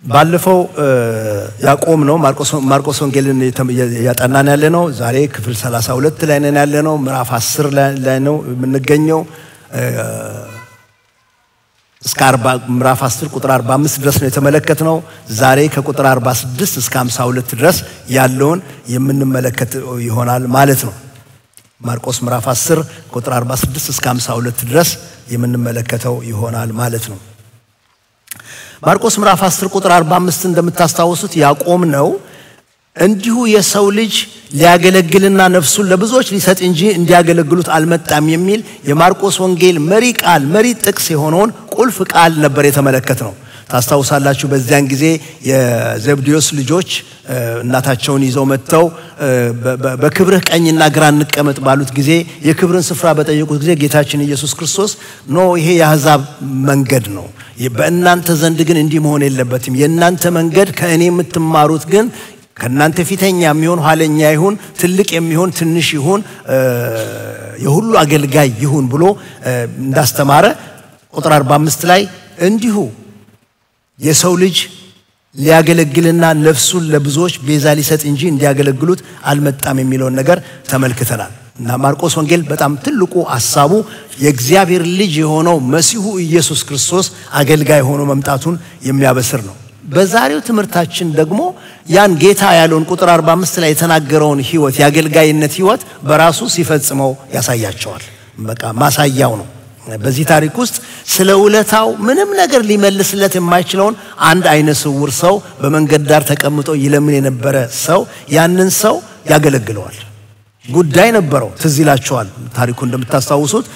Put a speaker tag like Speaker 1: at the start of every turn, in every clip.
Speaker 1: ባለፈው ያቆም ነው ማርቆስ ወንጌልን ያጠናን ያለ ነው። ዛሬ ክፍል 32 ላይ ነን ያለ ነው። ምዕራፍ 10 ላይ ነው የምንገኘው። እስከ 40 ምዕራፍ 10 ቁጥር 45 ድረስ ነው የተመለከትነው። ዛሬ ከቁጥር 46 እስከ 52 ድረስ ያለውን የምንመለከት ይሆናል ማለት ነው። ማርቆስ ምዕራፍ 10 ቁጥር 46 እስከ 52 ድረስ የምንመለከተው ይሆናል ማለት ነው። ማርቆስ ምዕራፍ 10 ቁጥር 45 እንደምታስታውሱት ያቆም ነው እንዲሁ የሰው ልጅ ሊያገለግልና ነፍሱን ለብዙዎች ሊሰጥ እንጂ እንዲያገለግሉት አልመጣም የሚል የማርቆስ ወንጌል መሪ ጥቅስ የሆነውን ቁልፍ ቃል ነበር የተመለከትነው። ታስታውሳላችሁ በዚያን ጊዜ የዘብዴዎስ ልጆች እናታቸውን ይዘው መጥተው በክብርህ ቀኝና ግራ እንቀመጥ ባሉት ጊዜ የክብርን ስፍራ በጠየቁት ጊዜ ጌታችን ኢየሱስ ክርስቶስ ይሄ የአሕዛብ መንገድ ነው፣ በእናንተ ዘንድ ግን እንዲህ መሆን የለበትም፣ የእናንተ መንገድ ከእኔ የምትማሩት ግን ከእናንተ ፊተኛ የሚሆን ኋለኛ ይሁን፣ ትልቅ የሚሆን ትንሽ ይሁን፣ የሁሉ አገልጋይ ይሁን ብሎ እንዳስተማረ ቁጥር 45 ላይ እንዲሁ የሰው ልጅ ሊያገለግልና ነፍሱን ለብዙዎች ቤዛ ሊሰጥ እንጂ እንዲያገለግሉት አልመጣም የሚለውን ነገር ተመልክተናል። እና ማርቆስ ወንጌል በጣም ትልቁ ሐሳቡ የእግዚአብሔር ልጅ የሆነው መሲሁ ኢየሱስ ክርስቶስ አገልጋይ ሆኖ መምጣቱን የሚያበስር ነው። በዛሬው ትምህርታችን ደግሞ ያን ጌታ ያለውን ቁጥር 45 ላይ የተናገረውን ህይወት የአገልጋይነት ህይወት በራሱ ሲፈጽመው ያሳያቸዋል። በቃ ማሳያው ነው። በዚህ ታሪክ ውስጥ ስለ ውለታው ምንም ነገር ሊመልስለት የማይችለውን አንድ አይነ ስውር ሰው በመንገድ ዳር ተቀምጦ ይለምን የነበረ ሰው ያንን ሰው ያገለግለዋል። ጉዳይ ነበረው። ትዝ ይላችኋል ታሪኩ እንደምታስታውሱት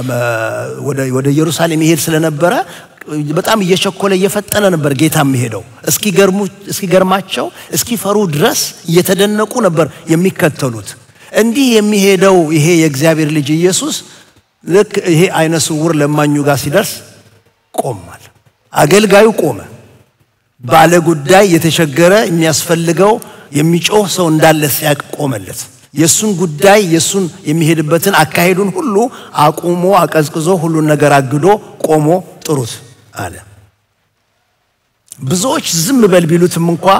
Speaker 1: ወደ ኢየሩሳሌም ይሄድ ስለነበረ በጣም እየቸኮለ እየፈጠነ ነበር ጌታ የሚሄደው። እስኪገርማቸው እስኪፈሩ ድረስ እየተደነቁ ነበር የሚከተሉት። እንዲህ የሚሄደው ይሄ የእግዚአብሔር ልጅ ኢየሱስ ልክ ይሄ አይነ ስውር ለማኙ ጋር ሲደርስ ቆሟል። አገልጋዩ ቆመ። ባለ ጉዳይ የተቸገረ የሚያስፈልገው የሚጮህ ሰው እንዳለ ሲያቅ ቆመለት። የሱን ጉዳይ የሱን የሚሄድበትን አካሄዱን ሁሉ አቁሞ አቀዝቅዞ ሁሉን ነገር አግዶ ቆሞ ጥሩት አለ። ብዙዎች ዝም በል ቢሉትም እንኳን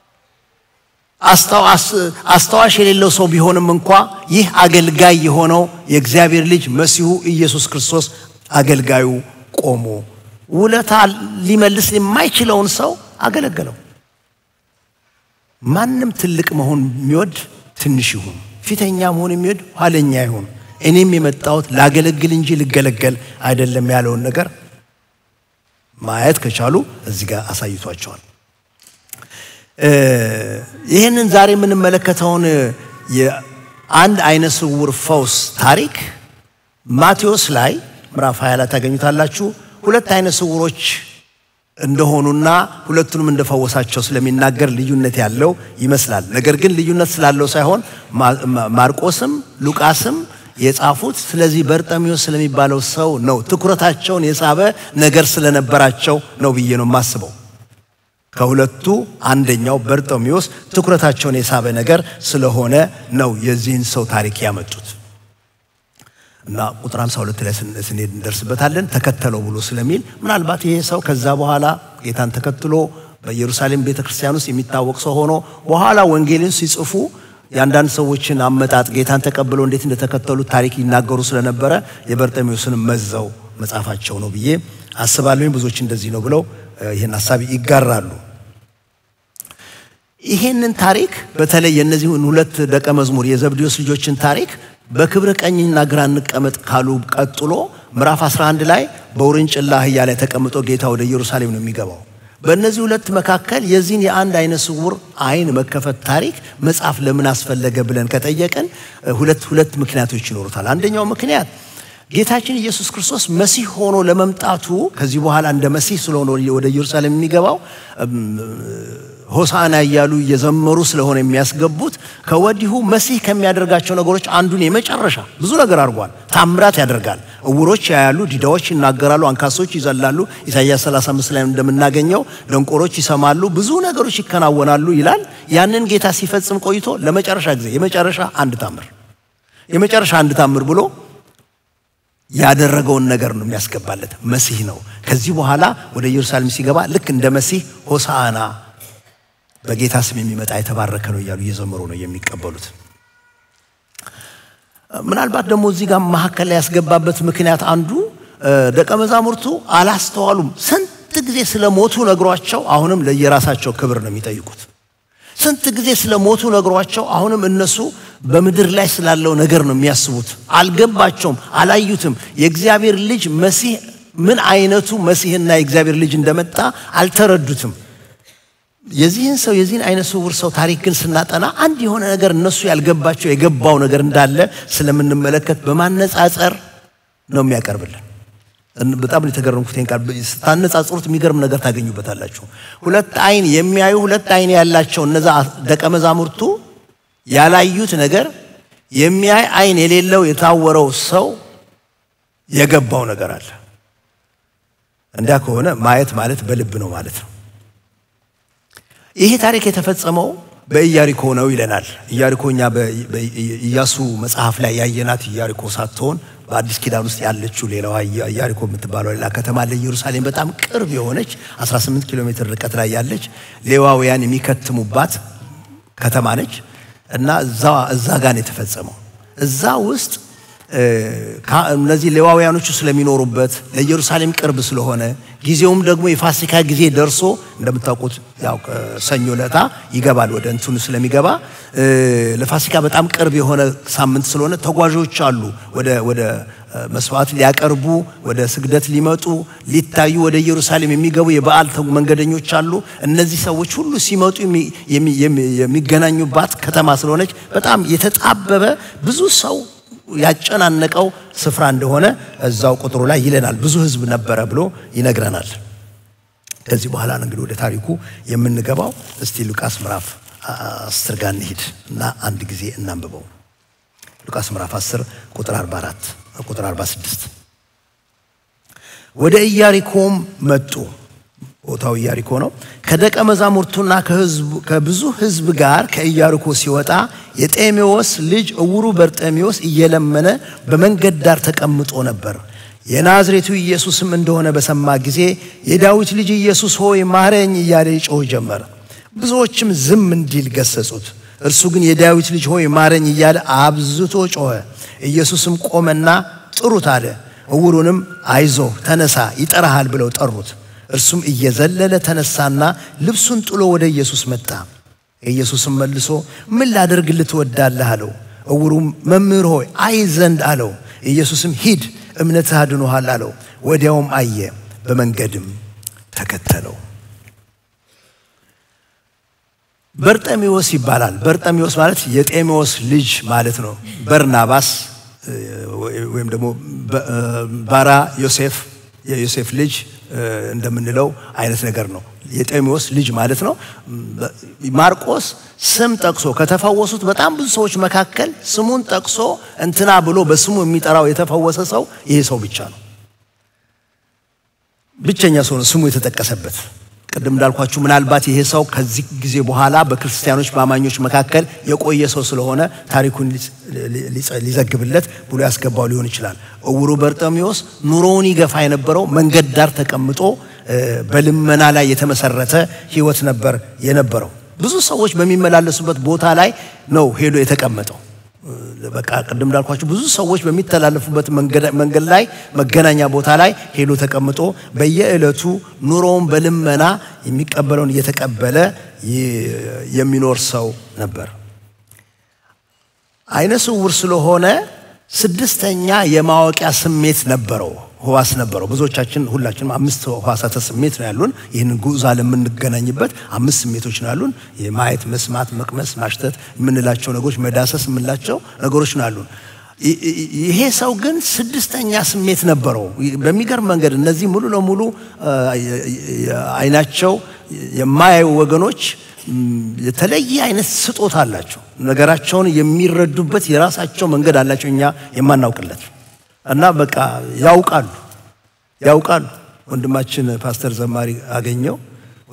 Speaker 1: አስተዋሽ የሌለው ሰው ቢሆንም እንኳን ይህ አገልጋይ የሆነው የእግዚአብሔር ልጅ መሲሁ ኢየሱስ ክርስቶስ አገልጋዩ ቆሞ ውለታ ሊመልስ የማይችለውን ሰው አገለገለው። ማንም ትልቅ መሆን የሚወድ ትንሽ ይሁን፣ ፊተኛ መሆን የሚወድ ኋለኛ ይሁን፣ እኔም የመጣሁት ላገለግል እንጂ ልገለገል አይደለም ያለውን ነገር ማየት ከቻሉ እዚህ ጋር አሳይቷቸዋል። ይሄንን ዛሬ የምንመለከተውን የአንድ አይነ ስውር ፈውስ ታሪክ ማቴዎስ ላይ ምዕራፍ 20 ላይ ታገኙታላችሁ። ሁለት አይነ ስውሮች እንደሆኑና ሁለቱንም እንደፈወሳቸው ስለሚናገር ልዩነት ያለው ይመስላል። ነገር ግን ልዩነት ስላለው ሳይሆን ማርቆስም ሉቃስም የጻፉት ስለዚህ በርጤሜዎስ ስለሚባለው ሰው ነው። ትኩረታቸውን የሳበ ነገር ስለነበራቸው ነው ብዬ ነው የማስበው። ከሁለቱ አንደኛው በርጤሜዎስ ትኩረታቸውን የሳበ ነገር ስለሆነ ነው የዚህን ሰው ታሪክ ያመጡት። እና ቁጥር 52 ላይ ስንሄድ እንደርስበታለን። ተከተለው ብሎ ስለሚል ምናልባት ይሄ ሰው ከዛ በኋላ ጌታን ተከትሎ በኢየሩሳሌም ቤተክርስቲያን ውስጥ የሚታወቅ ሰው ሆኖ በኋላ ወንጌልን ሲጽፉ ያንዳንድ ሰዎችን አመጣጥ ጌታን ተቀብለው እንዴት እንደተከተሉት ታሪክ ይናገሩ ስለነበረ የበርጤሜዎስን መዘው መጻፋቸው ነው ብዬ አስባለሁ። ብዙዎች እንደዚህ ነው ብለው ይሄን ሐሳብ ይጋራሉ። ይሄንን ታሪክ በተለይ የነዚህን ሁለት ደቀ መዝሙር የዘብዴዎስ ልጆችን ታሪክ በክብር ቀኝና ግራ እንቀመጥ ካሉ ቀጥሎ ምዕራፍ 11 ላይ በውርንጭላ አህያ ላይ ተቀምጦ ጌታ ወደ ኢየሩሳሌም ነው የሚገባው። በእነዚህ ሁለት መካከል የዚህን የአንድ አይነ ስውር አይን መከፈት ታሪክ መጽሐፍ ለምን አስፈለገ ብለን ከጠየቀን ሁለት ምክንያቶች ይኖሩታል። አንደኛው ምክንያት ጌታችን ኢየሱስ ክርስቶስ መሲህ ሆኖ ለመምጣቱ ከዚህ በኋላ እንደ መሲህ ስለሆነ ወደ ኢየሩሳሌም የሚገባው ሆሳዕና እያሉ እየዘመሩ ስለሆነ የሚያስገቡት ከወዲሁ መሲህ ከሚያደርጋቸው ነገሮች አንዱን የመጨረሻ ብዙ ነገር አድርጓል። ታምራት ያደርጋል። እውሮች ያያሉ፣ ዲዳዎች ይናገራሉ፣ አንካሶች ይዘላሉ። ኢሳይያስ 35 ላይ እንደምናገኘው ደንቆሮች ይሰማሉ፣ ብዙ ነገሮች ይከናወናሉ ይላል። ያንን ጌታ ሲፈጽም ቆይቶ ለመጨረሻ ጊዜ የመጨረሻ አንድ ታምር ብሎ ያደረገውን ነገር ነው የሚያስገባለት መሲህ ነው ከዚህ በኋላ ወደ ኢየሩሳሌም ሲገባ ልክ እንደ መሲህ ሆሳዕና በጌታ ስም የሚመጣ የተባረከ ነው እያሉ እየዘመሩ ነው የሚቀበሉት ምናልባት ደግሞ እዚህ ጋር መሐከል ላይ ያስገባበት ምክንያት አንዱ ደቀ መዛሙርቱ አላስተዋሉም ስንት ጊዜ ስለሞቱ ነግሯቸው አሁንም ለየራሳቸው ክብር ነው የሚጠይቁት ስንት ጊዜ ስለሞቱ ነግሯቸው አሁንም እነሱ በምድር ላይ ስላለው ነገር ነው የሚያስቡት አልገባቸውም አላዩትም የእግዚአብሔር ልጅ መሲህ ምን አይነቱ መሲህና የእግዚአብሔር ልጅ እንደመጣ አልተረዱትም የዚህን ሰው የዚህን አይነት ስውር ሰው ታሪክ ግን ስናጠና አንድ የሆነ ነገር እነሱ ያልገባቸው የገባው ነገር እንዳለ ስለምንመለከት በማነጻጸር ነው የሚያቀርብልን በጣም የተገረምኩት እንኳን ስታነጻጽሩት የሚገርም ነገር ታገኙበታላችሁ ሁለት አይን የሚያዩ ሁለት አይን ያላቸው እነዛ ደቀ መዛሙርቱ ያላዩት ነገር የሚያይ አይን የሌለው የታወረው ሰው የገባው ነገር አለ እንዳ ከሆነ ማየት ማለት በልብ ነው ማለት ነው ይሄ ታሪክ የተፈጸመው በኢያሪኮ ነው ይለናል ኢያሪኮኛ በኢያሱ መጽሐፍ ላይ ያየናት ኢያሪኮ ሳትሆን በአዲስ ኪዳን ውስጥ ያለችው ሌላዋ ኢያሪኮ የምትባለው ሌላ ከተማ ለኢየሩሳሌም በጣም ቅርብ የሆነች 18 ኪሎ ሜትር ርቀት ላይ ያለች ሌዋውያን የሚከትሙባት ከተማ ነች እና እዛ ጋር ነው የተፈጸመው እዛ ውስጥ እነዚህ ሌዋውያኖቹ ስለሚኖሩበት ለኢየሩሳሌም ቅርብ ስለሆነ ጊዜውም ደግሞ የፋሲካ ጊዜ ደርሶ እንደምታውቁት ያው ሰኞ ለታ ይገባል ወደ እንትኑ ስለሚገባ ለፋሲካ በጣም ቅርብ የሆነ ሳምንት ስለሆነ ተጓዦች አሉ ወደ መስዋዕት ሊያቀርቡ ወደ ስግደት ሊመጡ ሊታዩ ወደ ኢየሩሳሌም የሚገቡ የበዓል መንገደኞች አሉ እነዚህ ሰዎች ሁሉ ሲመጡ የሚገናኙባት ከተማ ስለሆነች በጣም የተጣበበ ብዙ ሰው ያጨናነቀው ስፍራ እንደሆነ እዛው ቁጥሩ ላይ ይለናል ብዙ ህዝብ ነበረ ብሎ ይነግረናል ከዚህ በኋላ እንግዲህ ወደ ታሪኩ የምንገባው እስቲ ሉቃስ ምዕራፍ 10 ጋር እንሂድ እና አንድ ጊዜ እናንብበው ሉቃስ ምዕራፍ 10 ቁጥር 44 ቁጥር 46 ወደ ኢያሪኮም መጡ ቦታው ኢያሪኮ ነው ከደቀ መዛሙርቱና ከብዙ ህዝብ ጋር ከኢያሪኮ ሲወጣ የጤሜዎስ ልጅ እውሩ በርጤሜዎስ እየለመነ በመንገድ ዳር ተቀምጦ ነበር የናዝሬቱ ኢየሱስም እንደሆነ በሰማ ጊዜ የዳዊት ልጅ ኢየሱስ ሆይ ማረኝ እያለ ይጮህ ጀመረ ብዙዎችም ዝም እንዲል ገሰጹት እርሱ ግን የዳዊት ልጅ ሆይ ማረኝ እያለ አብዝቶ ጮኸ ኢየሱስም ቆመና ጥሩት አለ እውሩንም አይዞ ተነሳ ይጠራሃል ብለው ጠሩት እርሱም እየዘለለ ተነሳና ልብሱን ጥሎ ወደ ኢየሱስ መጣ ኢየሱስም መልሶ ምን ላደርግልህ ትወዳለህ አለው እውሩም መምህር ሆይ አይ ዘንድ አለው ኢየሱስም ሂድ እምነትህ አድኖሃል አለው ወዲያውም አየ በመንገድም ተከተለው በርጤሜዎስ ይባላል በርጤሜዎስ ማለት የጤሜዎስ ልጅ ማለት ነው በርናባስ ወይም ደግሞ ባራ ዮሴፍ የዮሴፍ ልጅ እንደምንለው አይነት ነገር ነው የጤሜዎስ ልጅ ማለት ነው ማርቆስ ስም ጠቅሶ ከተፈወሱት በጣም ብዙ ሰዎች መካከል ስሙን ጠቅሶ እንትና ብሎ በስሙ የሚጠራው የተፈወሰ ሰው ይሄ ሰው ብቻ ነው ብቸኛ ሰው ነው ስሙ የተጠቀሰበት ቅድም እንዳልኳችሁ ምናልባት ይሄ ሰው ከዚህ ጊዜ በኋላ በክርስቲያኖች ባማኞች መካከል የቆየ ሰው ስለሆነ ታሪኩን ሊዘግብለት ብሎ ያስገባው ሊሆን ይችላል እውሩ በርጤሜዎስ ኑሮውን ይገፋ የነበረው መንገድ ዳር ተቀምጦ በልመና ላይ የተመሰረተ ህይወት ነበር የነበረው ብዙ ሰዎች በሚመላለሱበት ቦታ ላይ ነው ሄዶ የተቀመጠው በቃ ቅድም እንዳልኳችሁ ብዙ ሰዎች በሚተላለፉበት መንገድ ላይ መገናኛ ቦታ ላይ ሄዶ ተቀምጦ በየዕለቱ ኑሮውን በልመና የሚቀበለውን እየተቀበለ የሚኖር ሰው ነበር አይነ ስውር ስለሆነ ስድስተኛ የማወቂያ ስሜት ነበረው ህዋስ ነበረው ብዙዎቻችን ሁላችንም አምስት ህዋሳተ ስሜት ነው ያሉን ይሄን ጉዛ ለምንገናኝበት አምስት ስሜቶች ነው ያሉን የማየት መስማት መቅመስ ማሽተት የምንላቸው ነገሮች መዳሰስ የምንላቸው ነገሮች ነው ያሉን ይሄ ሰው ግን ስድስተኛ ስሜት ነበረው በሚገርም መንገድ እነዚህ ሙሉ ለሙሉ አይናቸው የማያዩ ወገኖች የተለየ አይነት ስጦታ አላቸው ነገራቸውን የሚረዱበት የራሳቸው መንገድ አላቸው እኛ የማናውቅለት እና በቃ ያውቃሉ ወንድማችን ፓስተር ዘማሪ አገኘው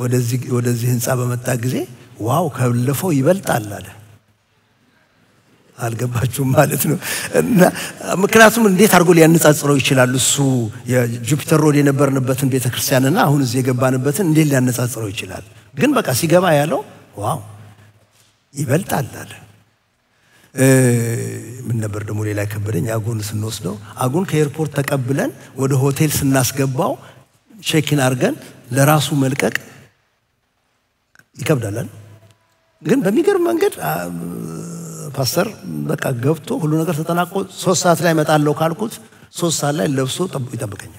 Speaker 1: ወደዚህ ህንጻ በመጣ ጊዜ ዋው ከለፈው ይበልጣል አለ አልገባችሁም ማለት ነው። እና ምክንያቱም እንዴት አድርጎ ሊያነጻጽረው ይችላል? እሱ የጁፒተር ሮድ የነበርንበትን ቤተክርስቲያንና አሁን እዚህ የገባንበትን እንዴት ሊያነጻጽረው ይችላል? ግን በቃ ሲገባ ያለው ዋው ይበልጣል አለ። ምን ነበር ደግሞ ሌላ ከበደኝ? አጎን ስንወስደው አጎን ከኤርፖርት ተቀብለን ወደ ሆቴል ስናስገባው ቼክኢን አድርገን ለራሱ መልቀቅ ይከብዳል። ግን በሚገርም መንገድ ፓስተር በቃ ገብቶ ሁሉ ነገር ተጠናቆ 3 ሰዓት ላይ መጣለው ካልኩት 3 ሰዓት ላይ ለብሶ ይጠብቀኛል።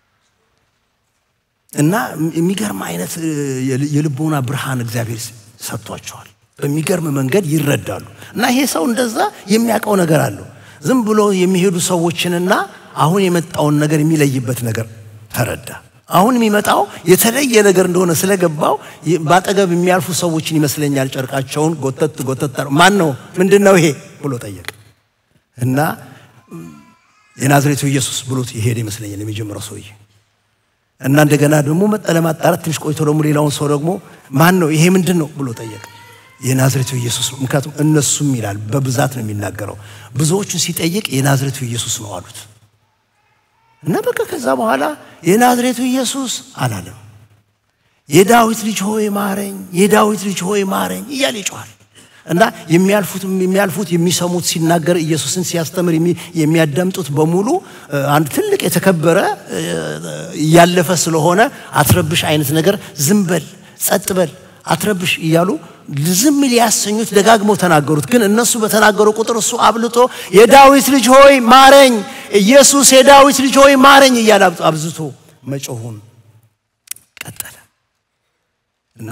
Speaker 1: እና የሚገርም አይነት የልቦና ብርሃን እግዚአብሔር ሰጥቷቸዋል። በሚገርም መንገድ ይረዳሉ። እና ይሄ ሰው እንደዛ የሚያውቀው ነገር አለው። ዝም ብሎ የሚሄዱ ሰዎችንና አሁን የመጣውን ነገር የሚለይበት ነገር ተረዳ። አሁን የሚመጣው የተለየ ነገር እንደሆነ ስለገባው ባጠገብ የሚያልፉ ሰዎችን ይመስለኛል ጨርቃቸውን ጎተት ማን ነው ምንድነው ይሄ ብሎ ጠየቀ። እና የናዝሬቱ ኢየሱስ ብሎት ይሄድ ይመስለኛል የመጀመሪያው ሰውዬ። እና እንደገና ደግሞ ለማጣራት ትንሽ ቆይቶ ደግሞ ሌላውን ሰው ደግሞ ማን ነው ይሄ ምንድነው ብሎ ጠየቀ። የናዝሬቱ ኢየሱስ ነው። ምክንያቱም እነሱም ይላል በብዛት ነው የሚናገረው። ብዙዎቹን ሲጠይቅ የናዝሬቱ ኢየሱስ ነው አሉት። እና በቃ ከዛ በኋላ የናዝሬቱ ኢየሱስ አላለም። የዳዊት ልጅ ሆይ ማረኝ፣ የዳዊት ልጅ ሆይ ማረኝ እያለ ይጮሃል። እና የሚያልፉት የሚሰሙት ሲናገር ኢየሱስን ሲያስተምር የሚያዳምጡት በሙሉ አንድ ትልቅ የተከበረ ያለፈ ስለሆነ አትረብሽ አይነት ነገር ዝም በል ጸጥ በል አትረብሽ እያሉ ዝም ሊያሰኙት ደጋግመው ተናገሩት። ግን እነሱ በተናገሩ ቁጥር እሱ አብልጦ የዳዊት ልጅ ሆይ ማረኝ፣ ኢየሱስ የዳዊት ልጅ ሆይ ማረኝ እያለ አብዝቶ መጮሁን ቀጠለ። እና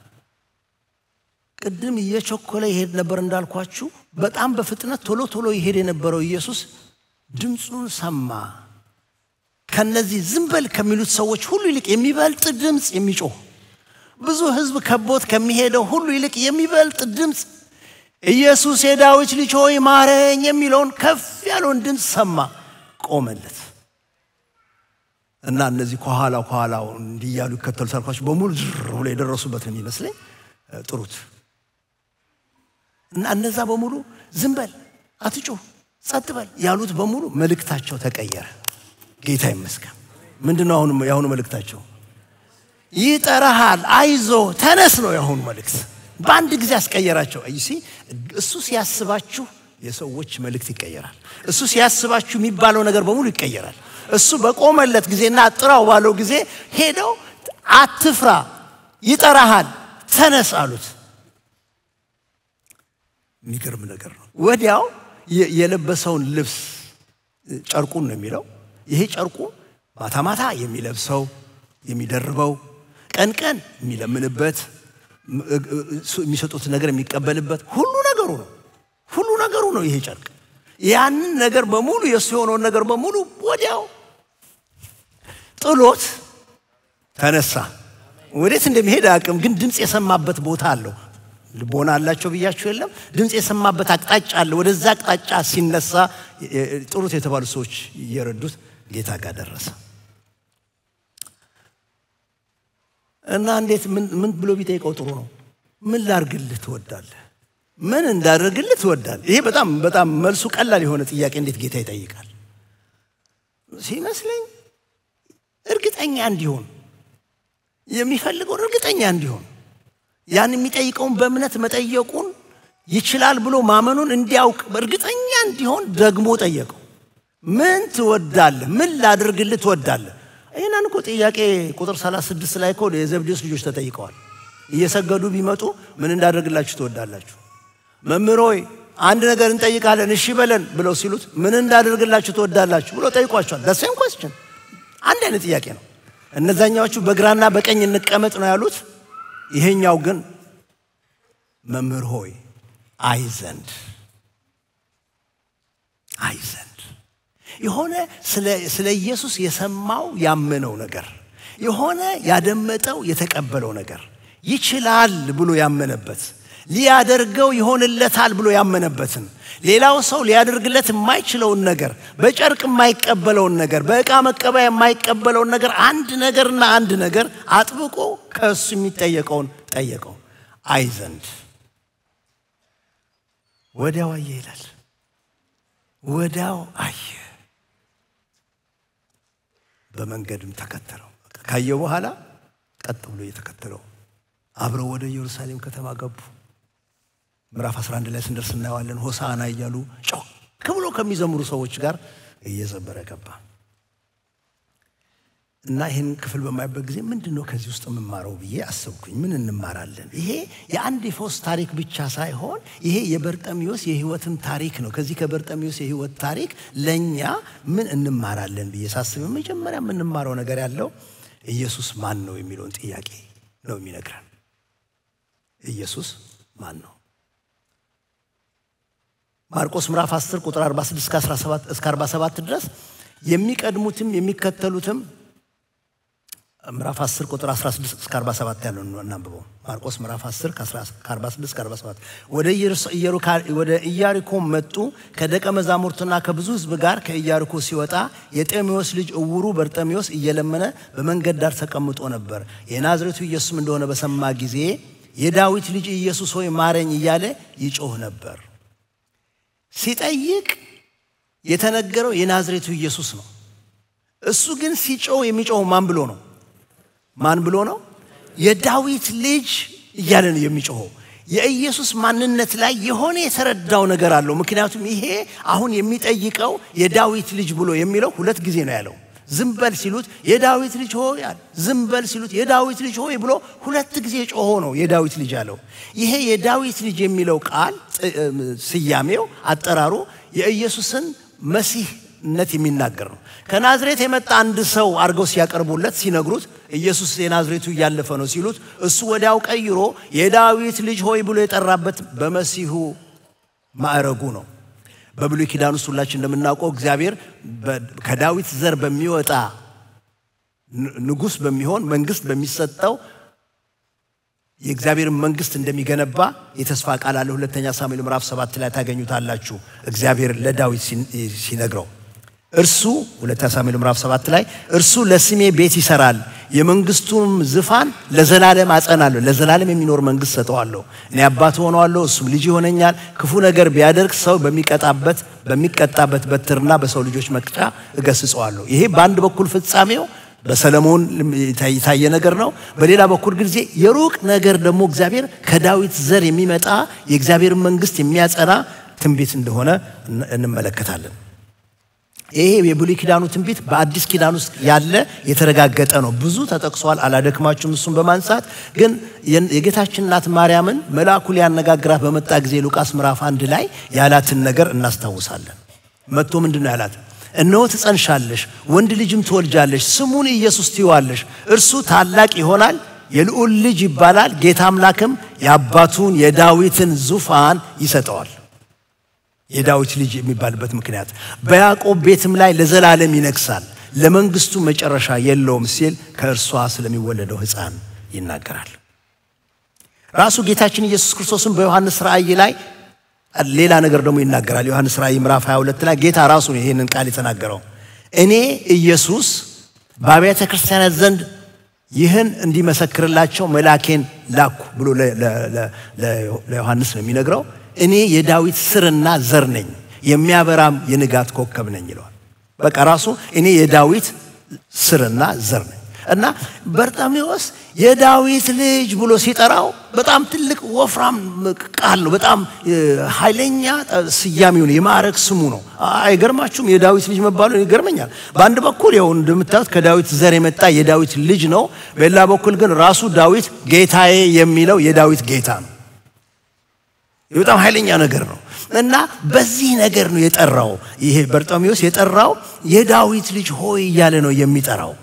Speaker 1: ቅድም እየቸኮለ ይሄድ ነበር እንዳልኳችሁ። በጣም በፍጥነት ቶሎ ይሄድ የነበረው ኢየሱስ ድምጹን ሰማ። ከነዚህ ዝም በል ከሚሉት ሰዎች ሁሉ ይልቅ የሚበልጥ ድምጽ የሚጮህ ብዙ ህዝብ ከቦት ከሚሄደው ሁሉ ይልቅ የሚበልጥ ድምጽ ኢየሱስ የዳዊት ልጅ ሆይ ማረኝ የሚለውን ከፍ ያለውን ድምጽ ሰማ፣ ቆመለት። እና እነዚህ ከኋላው እንዲያሉ ከተሉ ሰልፋቸው በሙሉ ዝም ብለው የደረሱበት ነው የሚመስለኝ። ጥሩት እና እነዛ በሙሉ ዝም በል አትጮህ ጸጥ በል ያሉት በሙሉ መልእክታቸው ተቀየረ። ጌታ ይመስገን። ምንድነው ያሁኑ መልእክታቸው? ይጠራሃል፣ አይዞ ተነስ ነው ያሁኑ መልእክት። በአንድ ጊዜ አስቀየራቸው። እሱ ሲያስባችሁ የሰዎች መልእክት ይቀየራል። እሱ ሲያስባችሁ የሚባለው ነገር በሙሉ ይቀየራል። እሱ በቆመለት ጊዜና ጥራው ባለው ጊዜ ሄደው አትፍራ ይጠራሃል ተነስ አሉት። የሚገርም ነገር ነው። ወዲያው የለበሰውን ልብስ ጨርቁን ነው የሚለው። ይሄ ጨርቁ ማታ የሚለብሰው የሚደርበው ቀን የሚለምንበት የሚሰጡት ነገር የሚቀበልበት ሁሉ ነገሩ ነው ይሄ ጨርቅ። ያንን ነገር በሙሉ የሱ የሆነውን ነገር በሙሉ ወዲያው ጥሎት ተነሳ። ወዴት እንደሚሄድ አቅም ግን ድምጽ የሰማበት ቦታ አለው። ልቦና አላቸው ብያችሁ የለም? ድምጽ የሰማበት አቅጣጫ አለ። ወደዛ አቅጣጫ ሲነሳ ጥሩት የተባሉ ሰዎች እየረዱት ጌታ ጋር ደረሰ። እና እንዴት ምን ብሎ ቢጠይቀው ጥሩ ነው? ምን ላርግልህ ትወዳለህ? ምን እንዳደርግልህ ትወዳለህ? ይሄ በጣም መልሱ ቀላል የሆነ ጥያቄ እንዴት ጌታ ይጠይቃል ሲመስለኝ፣ እርግጠኛ እንዲሆን የሚፈልገው እርግጠኛ እንዲሆን ያን የሚጠይቀውን በእምነት መጠየቁን ይችላል ብሎ ማመኑን እንዲያውቅ እርግጠኛ እንዲሆን ደግሞ ጠየቀው። ምን ትወዳለህ? ምን ላድርግልህ ትወዳለህ? ይሄንን እኮ ጥያቄ ቁጥር 36 ላይ እኮ የዘብዴዎስ ልጆች ተጠይቀዋል። እየሰገዱ ቢመጡ ምን እንዳደርግላችሁ ትወዳላችሁ? መምህር ሆይ አንድ ነገር እንጠይቃለን እሺ በለን ብለው ሲሉት ምን እንዳደርግላችሁ ትወዳላችሁ ብሎ ጠይቋቸዋል። the same question አንድ አይነት ጥያቄ ነው። እነዛኛዎቹ በግራና በቀኝ እንቀመጥ ነው ያሉት። ይሄኛው ግን መምህር ሆይ አይ ዘንድ የሆነ ስለ ኢየሱስ የሰማው ያመነው ነገር የሆነ ያደመጠው የተቀበለው ነገር ይችላል ብሎ ያመነበት ሊያደርገው ይሆንለታል ብሎ ያመነበትን ሌላው ሰው ሊያደርግለት የማይችለውን ነገር በጨርቅ የማይቀበለውን ነገር በእቃ መቀበያ የማይቀበለውን ነገር አንድ ነገር አጥብቆ ከሱ የሚጠየቀውን ጠየቀው። አይ ዘንድ ወዲያው ይላል ወዳው አየ በመንገድም ተከተለው ካየው በኋላ ቀጥ ብሎ እየተከተለው አብረው ወደ ኢየሩሳሌም ከተማ ገቡ ምዕራፍ 11 ላይ ስንደርስ እናያለን ሆሳዕና እያሉ ጮክ ብሎ ከሚዘምሩ ሰዎች ጋር እየዘመረ ገባ እና ይሄን ክፍል በማይበት ጊዜ ምንድነው ከዚህ ውስጥ የምማረው ብዬ አሰብኩኝ ምን እንማራለን ይሄ የአንድ የፈውስ ታሪክ ብቻ ሳይሆን ይሄ የበርጤሜዎስ የህይወትን ታሪክ ነው ከዚህ ከበርጤሜዎስ የህይወት ታሪክ ለኛ ምን እንማራለን ብዬ ሳስብ መጀመሪያ የምንማረው ነገር ያለው ኢየሱስ ማን ነው የሚለውን ጥያቄ ነው የሚነግረን ኢየሱስ ማን ነው ማርቆስ ምዕራፍ 10 ቁጥር 46 እስከ 47 ድረስ የሚቀድሙትም የሚከተሉትም ምዕራፍ 10 ቁጥር 16 እስከ 47 ያለው እናንብበው ማርቆስ ምዕራፍ 10 ከ46 እስከ 47 ወደ ኢያሪኮ መጡ ከደቀ መዛሙርቱና ከብዙ ሕዝብ ጋር ከኢያሪኮ ሲወጣ የጤሜዎስ ልጅ እውሩ በርጤሜዎስ እየለመነ በመንገድ ዳር ተቀምጦ ነበር የናዝሬቱ ኢየሱስ እንደሆነ በሰማ ጊዜ የዳዊት ልጅ ኢየሱስ ሆይ ማረኝ እያለ ይጮህ ነበር ሲጠይቅ የተነገረው የናዝሬቱ ኢየሱስ ነው እሱ ግን ሲጮህ የሚጮህ ማን ብሎ ነው የዳዊት ልጅ እያለ ነው የሚጮኸው የኢየሱስ ማንነት ላይ የሆነ የተረዳው ነገር አለው ምክንያቱም ይሄ አሁን የሚጠይቀው የዳዊት ልጅ ብሎ የሚለው ሁለት ጊዜ ነው ያለው ዝምበል ሲሉት የዳዊት ልጅ ሆይ ዝምበል ሲሉት የዳዊት ልጅ ሆይ ብሎ ሁለት ጊዜ ጮሆ ነው የዳዊት ልጅ ያለው ይሄ የዳዊት ልጅ የሚለው ቃል ስያሜው አጠራሩ የኢየሱስን መሲህነት የሚናገር ነው ከናዝሬት የመጣ አንድ ሰው አርገው ሲያቀርቡለት ሲነግሩት ኢየሱስ የናዝሬቱ ያለፈ ነው ሲሉት እሱ ወዲያው ቀይሮ የዳዊት ልጅ ሆይ ብሎ የጠራበት በመሲሁ ማዕረጉ ነው በብሉይ ኪዳን ውስጥ ሁላችን እንደምናውቀው እግዚአብሔር ከዳዊት ዘር በሚወጣ ንጉስ በሚሆን መንግስት በሚሰጠው የእግዚአብሔር መንግስት እንደሚገነባ የተስፋ ቃል አለ ሁለተኛ ሳሙኤል ምዕራፍ 7 ላይ ታገኙታላችሁ እግዚአብሔር ለዳዊት ሲነግረው እርሱ ሁለተኛ ሳሙኤል ምዕራፍ 7 ላይ እርሱ ለስሜ ቤት ይሰራል የመንግስቱም ዙፋን ለዘላለም አጸናለሁ ለዘላለም የሚኖር መንግስት ሰጠዋለሁ እኔ አባት ሆነዋለሁ እሱም ልጅ ይሆነኛል ክፉ ነገር ቢያደርግ ሰው በሚቀጣበት በትርና በሰው ልጆች መቅጫ እገስጸዋለሁ ይሄ በአንድ በኩል ፍጻሜው በሰለሞን የታየ ነገር ነው በሌላ በኩል ጊዜ የሩቅ ነገር ደግሞ እግዚአብሔር ከዳዊት ዘር የሚመጣ የእግዚአብሔር መንግስት የሚያጸና ትንቢት እንደሆነ እንመለከታለን ይሄ የብሉይ ኪዳኑ ትንቢት በአዲስ ኪዳን ውስጥ ያለ የተረጋገጠ ነው ብዙ ተጠቅሷል አላደክማችሁም እሱን በማንሳት ግን የጌታችን እናት ማርያምን መልአኩ ሊያነጋግራት በመጣ ጊዜ ሉቃስ ምዕራፍ 1 ላይ ያላትን ነገር እናስታውሳለን መጥቶ ምንድነው ያላት እነሆ ትጸንሻለሽ ወንድ ልጅም ትወልጃለሽ ስሙን ኢየሱስ ትይዋለሽ እርሱ ታላቅ ይሆናል የልዑል ልጅ ይባላል ጌታ አምላክም የአባቱን የዳዊትን ዙፋን ይሰጠዋል የዳዊት ልጅ የሚባልበት ምክንያት በያዕቆብ ቤትም ላይ ለዘላለም ይነግሳል ለመንግስቱ መጨረሻ የለውም ሲል ከእርሷ ስለሚወለደው ሕፃን ይናገራል ራሱ ጌታችን ኢየሱስ ክርስቶስን በዮሐንስ ራእይ ላይ ሌላ ነገር ደግሞ ይናገራል ዮሐንስ ራእይ ምዕራፍ 22 ላይ ጌታ ራሱ ይሄንን ቃል የተናገረው እኔ ኢየሱስ በአብያተ ክርስቲያናት ዘንድ ይህን እንዲመሰክርላቸው መልአኬን ላኩ ብሎ ለዮሐንስ ነው የሚነግረው እኔ የዳዊት ስርና ዘር ነኝ የሚያበራም የንጋት ኮከብ ነኝ ይላል በቃ ራሱ እኔ የዳዊት ስርና ዘር ነኝ እና በርጤሜዎስ የዳዊት ልጅ ብሎ ሲጠራው በጣም ትልቅ ወፍራም ቃል ነው በጣም ኃይለኛ ስያሜው ነው የማዕረግ ስሙ ነው አይገርማችሁም የዳዊት ልጅ መባሉ ይገርመኛል በአንድ በኩል ያው እንደምታዩት ከዳዊት ዘር የመጣ የዳዊት ልጅ ነው በሌላ በኩል ግን ራሱ ዳዊት ጌታዬ የሚለው የዳዊት ጌታ ነው በጣም ኃይለኛ ነገር ነው እና በዚህ ነገር ነው የጠራው ይሄ በርጤሜዎስ የጠራው የዳዊት ልጅ ሆይ እያለ ነው የሚጠራው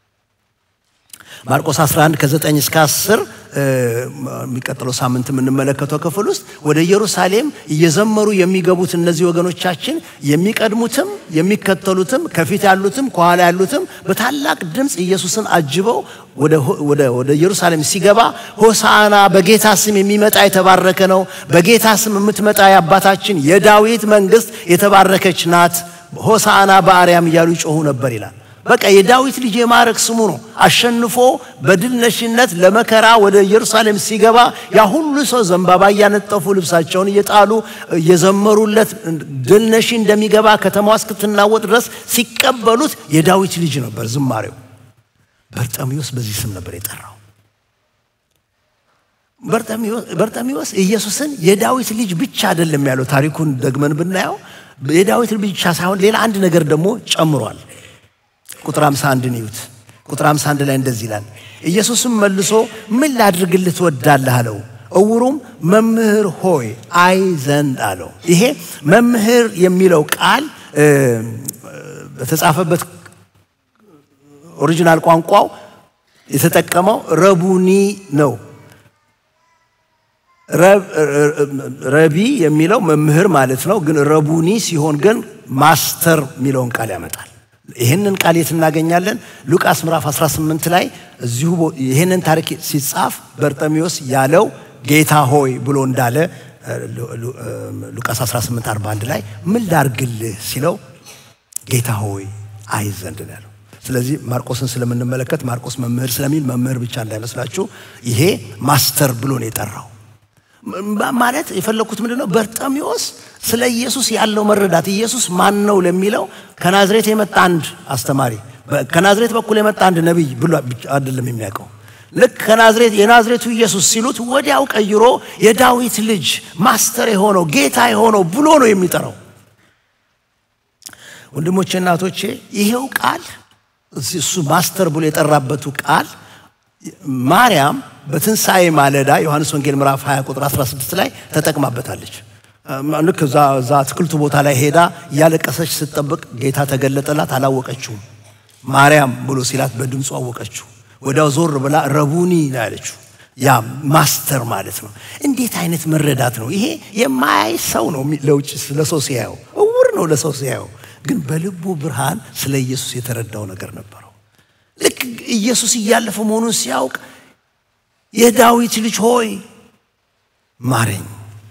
Speaker 1: ማርቆስ 11 ከ9 እስከ 10 የሚቀጥለው ሳምንት የምንመለከተው ክፍል ውስጥ ወደ ኢየሩሳሌም እየዘመሩ የሚገቡት እነዚህ ወገኖቻችን የሚቀድሙትም የሚከተሉትም ከፊት ያሉትም ከኋላ ያሉትም በታላቅ ድምጽ ኢየሱስን አጅበው ወደ ኢየሩሳሌም ሲገባ ሆሳዕና በጌታ ስም የሚመጣ የተባረከ ነው በጌታ ስም የምትመጣ የአባታችን የዳዊት መንግስት የተባረከች ናት ሆሳዕና በአርያም እያሉ ይጮሁ ነበር ይላል በቃ የዳዊት ልጅ የማረክ ስሙ ነው አሸንፎ በድል ነሽነት ለመከራ ወደ ኢየሩሳሌም ሲገባ ያ ሁሉ ሰው ዘንባባ ያነጠፉ ልብሳቸውን እየጣሉ እየዘመሩለት ድል ነሽ እንደሚገባ ከተማዋ እስክትናወጥ ድረስ ሲቀበሉት የዳዊት ልጅ ነበር ዝማሬው በርጠሚዎስ በዚህ ስም ነበር የጠራው በርጠሚዎስ ኢየሱስን የዳዊት ልጅ ብቻ አይደለም ያለው ታሪኩን ደግመን ብናየው የዳዊት ልጅ ብቻ ሳይሆን ሌላ አንድ ነገር ደግሞ ጨምሯል ቁጥር 51 ንዩት ቁጥር 51 ላይ እንደዚህ ይላል ኢየሱስም መልሶ ምን ላድርግልህ ትወዳለህ አለው እውሩም መምህር ሆይ አይ ዘንድ አለው ይሄ መምህር የሚለው ቃል በተጻፈበት ኦሪጂናል ቋንቋው የተጠቀመው ረቡኒ ነው ረቢ የሚለው መምህር ማለት ነው ግን ረቡኒ ሲሆን ግን ማስተር የሚለውን ቃል ያመጣል ይሄንን ቃል የትናገኛለን ሉቃስ ምዕራፍ 18 ላይ እዚሁ ይሄንን ታሪክ ሲጻፍ በርጠሚዎስ ያለው ጌታ ሆይ ብሎ እንዳለ ሉቃስ 18:41 ላይ ምን ላርግልህ ሲለው ጌታ ሆይ አይ ዘንድ ነው ስለዚህ ማርቆስን ስለምንመለከት ማርቆስ መምህር ስለሚል መምህር ብቻ እንዳይመስላችሁ ይሄ ማስተር ብሎ ነው የጠራው ማለት የፈለኩት ምንድነው በርጠሚዎስ ስለ ኢየሱስ ያለው መረዳት ኢየሱስ ማን ነው ለሚለው ከናዝሬት የመጣ አንድ አስተማሪ ከናዝሬት በኩል የመጣ አንድ ነብይ ብሎ አይደለም የሚያውቀው ልክ ከናዝሬት የናዝሬቱ ኢየሱስ ሲሉት ወዲያው ቀይሮ የዳዊት ልጅ ማስተር የሆነው ጌታ የሆነው ብሎ ነው የሚጠራው ወንድሞቼና እናቶቼ ይሄው ቃል እሱ ማስተር ብሎ የጠራበቱ ቃል ማርያም በትንሳኤ ማለዳ ዮሐንስ ወንጌል ምዕራፍ 20 ቁጥር 16 ላይ ተጠቅማበታለች ልክ ዛ ትክልቱ ቦታ ላይ ሄዳ ያለቀሰች ስትጠብቅ ጌታ ተገለጠላት አላወቀችው ማርያም ብሎ ሲላት በድምጹ አወቀችው ወዳው ዞር ብላ ረቡኒ ያለችው ያ ማስተር ማለት ነው እንዴት አይነት መረዳት ነው ይሄ የማይ ሰው ነው ለውጭ ለሰው ሲያየው እውር ነው ለሰው ሲያየው ግን በልቡ ብርሃን ስለ ኢየሱስ የተረዳው ነገር ነበረው ልክ ኢየሱስ ያለፈ መሆኑን ሲያውቅ የዳዊት ልጅ ሆይ ማረኝ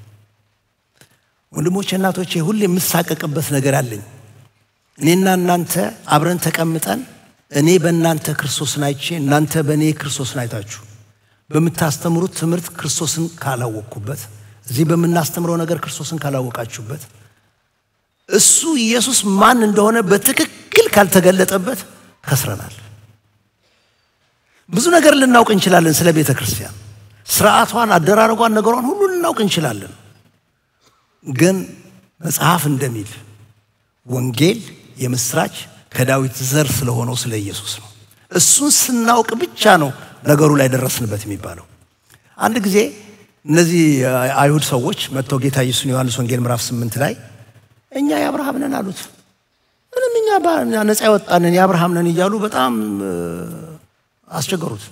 Speaker 1: ወንድሞቼ እናቶቼ ሁሌ የምሳቀቅበት ነገር አለኝ እኔና እናንተ አብረን ተቀምጠን እኔ በእናንተ ክርስቶስን አይቼ እናንተ በእኔ ክርስቶስን አይታችሁ በመታስተምሩት ትምህርት ክርስቶስን ካላወቁበት እዚህ በመናስተምረው ነገር ክርስቶስን ካላወቃችሁበት እሱ ኢየሱስ ማን እንደሆነ በትክክል ካልተገለጠበት ከስረናል ብዙ ነገር ልናውቅ እንችላለን ስለ ቤተ ክርስቲያን ስርዓቷን አደራረጓን ነገሯን ሁሉ ልናውቅ እንችላለን ግን መጽሐፍ እንደሚል ወንጌል የምስራች ከዳዊት ዘር ስለሆነው ስለ ኢየሱስ ነው እሱን ስናውቅ ብቻ ነው ነገሩ ላይ ደረስንበት የሚባለው አንድ ጊዜ እነዚህ አይሁድ ሰዎች መጥተው ጌታ ኢየሱስን ዮሐንስ ወንጌል ምዕራፍ 8 ላይ እኛ የአብርሃም ነን አሉት ምንም እኛ ነፃ ያወጣንን የአብርሃም ነን እያሉ በጣም አስቸገሩት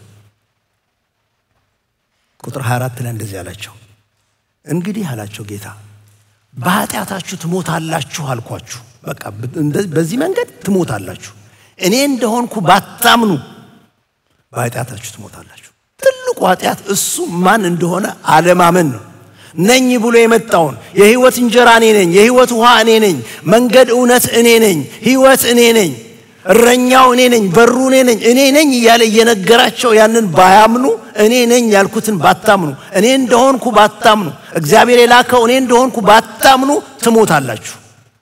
Speaker 1: ቁጥር 24 ላይ እንደዚህ ያላቸው እንግዲህ አላቸው ጌታ በኃጢአታችሁ ትሞታላችሁ አልኳችሁ በቃ በዚህ መንገድ ትሞታላችሁ እኔ እንደሆንኩ ባታምኑ በኃጢአታችሁ ትሞታላችሁ ትልቁ ኃጢአት እሱ ማን እንደሆነ አለማመን ነው ነኝ ብሎ የመጣውን የህይወት እንጀራ እኔ ነኝ የህይወት ውሃ እኔ ነኝ መንገድ እውነት እኔ ነኝ ህይወት እኔ ነኝ እረኛው እኔ ነኝ በሩ እኔ ነኝ እያለ እየነገራቸው ያንን ባያምኑ እኔ ነኝ ያልኩትን ባታምኑ እኔ እንደሆንኩ ባታምኑ እግዚአብሔር የላከው እኔ እንደሆንኩ ባታምኑ ትሞታላችሁ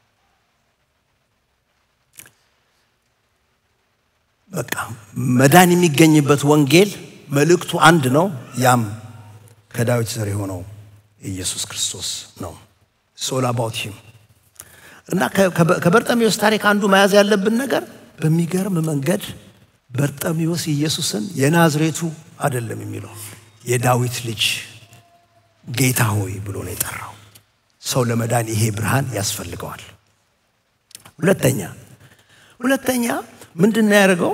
Speaker 1: በቃ መዳን የሚገኝበት ወንጌል መልእክቱ አንድ ነው ያም ከዳዊት ዘር የሆነው ኢየሱስ ክርስቶስ ነው ሶል አባውት ሂም እና ከበርጠሚዎስ ታሪክ አንዱ መያዝ ያለብን ነገር በሚገርም መንገድ በርጠሚዎስ ኢየሱስን የናዝሬቱ አይደለም የሚለው የዳዊት ልጅ ጌታ ሆይ ብሎ ነው የጠራው ሰው ለመዳን ይሄ ብርሃን ያስፈልገዋል ሁለተኛ ምንድነው ያደረገው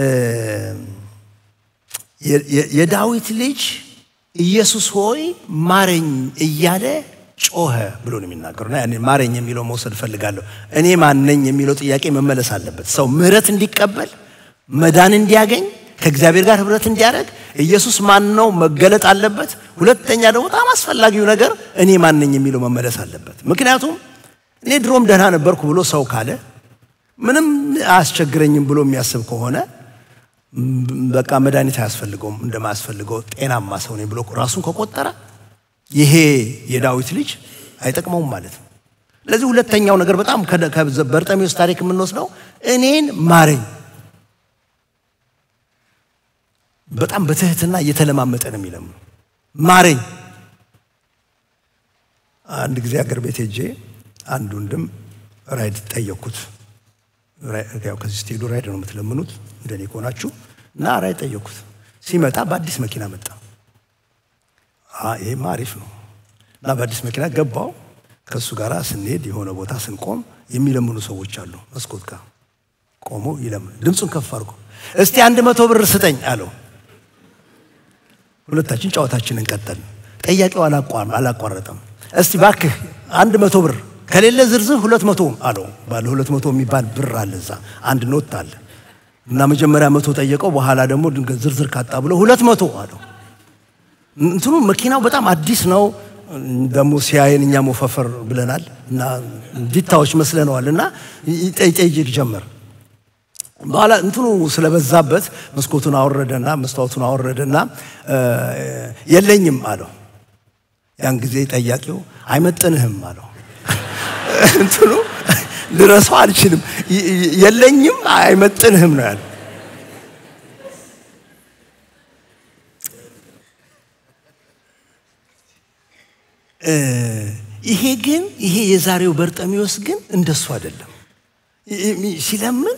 Speaker 1: የዳዊት ልጅ ኢየሱስ ሆይ ማረኝ እያለ ጮኸ ብሎ ነው የሚናገረው እና ያኔ ማረኝ የሚለው መውሰድ ፈልጋለሁ እኔ ማን ነኝ የሚለው ጥያቄ መመለስ አለበት ሰው ምህረት እንዲቀበል መዳን እንዲያገኝ ከእግዚአብሔር ጋር ህብረት እንዲያደርግ ኢየሱስ ማን ነው መገለጥ አለበት ሁለተኛ ደግሞ በጣም አስፈላጊው ነገር እኔ ማን ነኝ የሚለው መመለስ አለበት ምክንያቱም እኔ ድሮም ደህና ነበርኩ ብሎ ሰው ካለ ምንም አያስቸግረኝም ብሎ የሚያስብ ከሆነ በቃ መድኃኒት አያስፈልገውም እንደማያስፈልገው ጤናማ ሰው ነኝ ብሎ ራሱን ከቆጠረ ይሄ የዳዊት ልጅ አይጠቅመውም ማለት ነው። ለዚህ ሁለተኛው ነገር በጣም በርጤሜዎስ ታሪክ የምንወስደው እኔን ማረኝ በጣም በትህትና እየተለማመጠ ነው የሚለምነው ማረኝ። አንድ ጊዜ አገር ቤት ሄጄ አንድ ወንድም ራይድ ጠየቅኩት። ያው ከዚህ ስትሄዱ ራይድ ነው የምትለምኑት እንደኔ ከሆናችሁ እና ራይድ ጠየቅኩት። ሲመጣ በአዲስ መኪና መጣ። ይሄ አሪፍ ነው እና በአዲስ መኪና ገባው። ከሱ ጋር ስንሄድ የሆነ ቦታ ስንቆም የሚለምኑ ሰዎች አሉ። መስኮት ጋር ቆሞ ይለምኑ። ድምጹን ከፍ አድርጎ እስቲ 100 ብር ስጠኝ አለው። ሁለታችን ጨዋታችንን ቀጠልን። ጠያቂው አላቋረጠም። እስቲ ባክህ 100 ብር ከሌለ ዝርዝር 200 አለው። ባለ 200 የሚባል ብር አለ እዛ አንድ ኖት አለ እና መጀመሪያ 100 ጠየቀው። በኋላ ደግሞ ድንገት ዝርዝር ካጣ ብሎ 200 አለው። እንትኑ መኪናው በጣም አዲስ ነው። ደሞ ሲያየን እኛ ሞፈፈር ብለናል እና ዲታዎች መስለናልና ይጠይቅ ጀመር። በኋላ እንትኑ ስለበዛበት መስኮቱን አወረደና መስታወቱን አወረደና የለኝም አለው። ያን ጊዜ ጠያቂው አይመጥንህም አለው። እንትኑ ልረሳው አልችልም የለኝም አይመጥንህም ነው ያለው። ይሄ የዛሬው በርጤሜዎስ ግን እንደሱ አይደለም። ሲለምን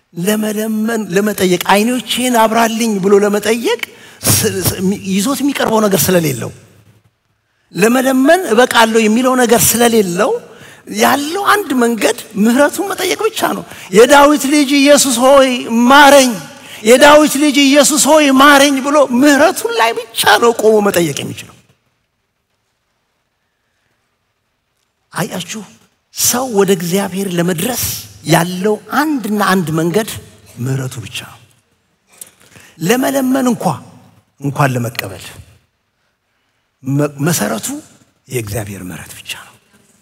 Speaker 1: ለመጠየቅ አይኖቼን አብራልኝ ብሎ ለመጠየቅ ይዞት የሚቀርበው ነገር ስለሌለው ለመለመን እበቃለሁ የሚለው ነገር ስለሌለው ያለው አንድ መንገድ ምህረቱን መጠየቅ ብቻ ነው። የዳዊት ልጅ ኢየሱስ ሆይ ማረኝ፣ የዳዊት ልጅ ኢየሱስ ሆይ ማረኝ ብሎ ምህረቱን ላይ ብቻ ነው ቆሞ መጠየቅ የሚችለው። አያችሁ ሰው ወደ እግዚአብሔር ለመድረስ ያለው አንድና አንድ መንገድ ምህረቱ ብቻ ነው። ለመለመን እንኳን ለመቀበል መሰረቱ የእግዚአብሔር ምህረት ብቻ ነው።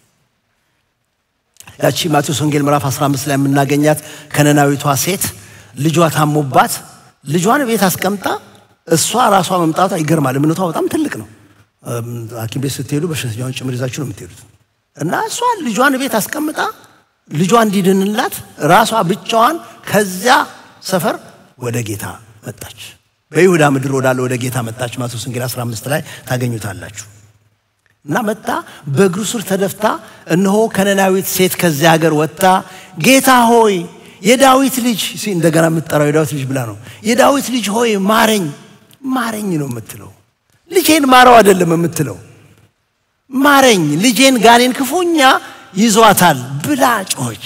Speaker 1: ያቺ ማቴዎስ ወንጌል ምዕራፍ 15 ላይ የምናገኛት ከነናዊቷ ሴት ልጇ ታሞባት ልጇን ቤት አስቀምጣ እሷ ራሷ መምጣቷ ይገርማል። እምነቷ በጣም ትልቅ ነው። ሐኪም ቤት ስትሄዱ በሽተኛውን ጭምር ይዛችሁ ነው የምትሄዱት እና እሷ ልጇን ቤት አስቀምጣ ልጇ እንዲድንላት ራሷ ብቻዋን ከዚያ ሰፈር ወደ ጌታ መጣች። በይሁዳ ምድር ወደ ጌታ መጣች። ማቴዎስ ወንጌል 15 ላይ ታገኙታላችሁ። እና መጣ በእግሩ ስር ተደፍታ እነሆ ከነናዊት ሴት ከዚያ ሀገር ወጣ ጌታ ሆይ የዳዊት ልጅ እንደገና የምትጠራው የዳዊት ልጅ ብላ ነው። የዳዊት ልጅ ሆይ ማረኝ ነው የምትለው። ልጄን ማረው አይደለም የምትለው። ማረኝ ልጄን ጋኔን ክፉኛ ይዟታል ብላ ጮች።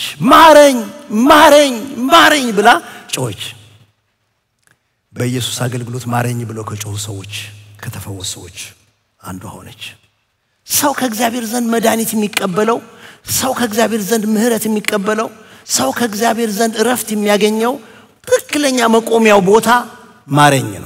Speaker 1: ማረኝ ብላ ጮች። በኢየሱስ አገልግሎት ማረኝ ብለው ከጮሁ ሰዎች ከተፈወሱ ሰዎች አንዷ ሆነች። ሰው ከእግዚአብሔር ዘንድ መድኃኒት የሚቀበለው ሰው ከእግዚአብሔር ዘንድ ምህረት የሚቀበለው ሰው ከእግዚአብሔር ዘንድ እረፍት የሚያገኘው ትክክለኛ መቆሚያው ቦታ ማረኝ ነው።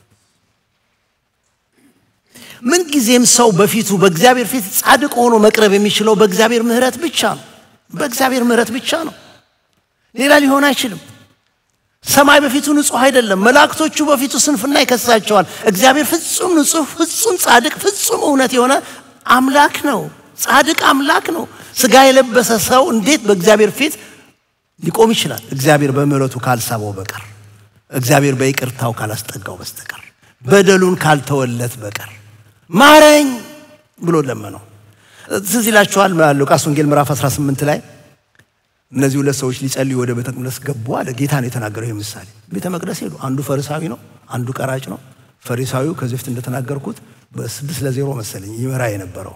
Speaker 1: ምን ጊዜም ሰው በፊቱ በእግዚአብሔር ፊት ጻድቅ ሆኖ መቅረብ የሚችለው በእግዚአብሔር ምህረት ብቻ ነው። በእግዚአብሔር ምህረት ብቻ ነው። ሌላ ሊሆን አይችልም። ሰማይ በፊቱ ንጹህ አይደለም። መላእክቶቹ በፊቱ ስንፍና ይከሳቸዋል። እግዚአብሔር ፍጹም ንጹህ፣ ፍጹም ጻድቅ፣ ፍጹም እውነት የሆነ አምላክ ነው። ጻድቅ አምላክ ነው። ሥጋ የለበሰ ሰው እንዴት በእግዚአብሔር ፊት ሊቆም ይችላል? እግዚአብሔር በምህረቱ ካልሳበው በቀር፣ እግዚአብሔር በይቅርታው ካላስጠጋው በስተቀር፣ በደሉን ካልተወለት በቀር ማረኝ ብሎ ለመነው። ትዝ ይላችኋል ሉቃስ ወንጌል ምዕራፍ 18 ላይ እነዚህ ሁለት ሰዎች ሊጸልዩ ወደ ቤተ መቅደስ ገቡ አለ። ጌታ ነው የተናገረው። ይሄ ምሳሌ ቤተ መቅደስ ሄዱ። አንዱ ፈሪሳዊ ነው፣ አንዱ ቀራጭ ነው። ፈሪሳዊው ከዚህ በፊት እንደተናገርኩት በ6-0 መሰለኝ ይመራ የነበረው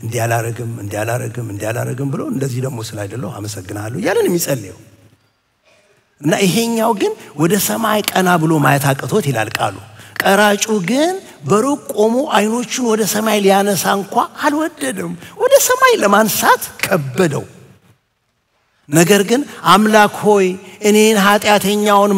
Speaker 1: እንዲያላረግም ብሎ እንደዚህ ደግሞ ስላይደለው አመሰግናለሁ ያለን የሚጸልየው እና ይሄኛው ግን ወደ ሰማይ ቀና ብሎ ማየት አቅቶት ይላል ቃሉ። ቀራጩ ግን በሩቅ ቆሞ አይኖቹን ወደ ሰማይ ሊያነሳ እንኳን አልወደደም። ወደ ሰማይ ለማንሳት ከበደው። ነገር ግን አምላክ ሆይ እኔን ኃጢአተኛውን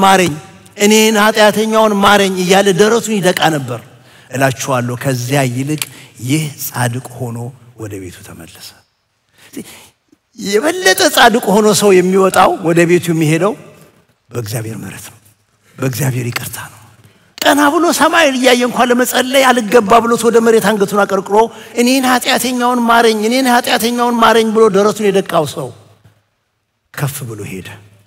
Speaker 1: ማረኝ እያለ ደረቱን ይደቃ ነበር። እላችኋለሁ ከዚያ ይልቅ ይህ ጻድቅ ሆኖ ወደ ቤቱ ተመለሰ። የበለጠ ጻድቅ ሆኖ ሰው የሚወጣው ወደ ቤቱ የሚሄደው በእግዚአብሔር ምሕረት ነው፣ በእግዚአብሔር ይቅርታ ነው። ቀና ብሎ ሰማይ እያየ እንኳን ለመጸለይ አልገባ ብሎት ወደ መሬት አንገቱን አቀርቅሮ እኔን ኃጢአተኛውን ማረኝ ብሎ ደረቱን የደቃው ሰው ከፍ ብሎ ሄደ።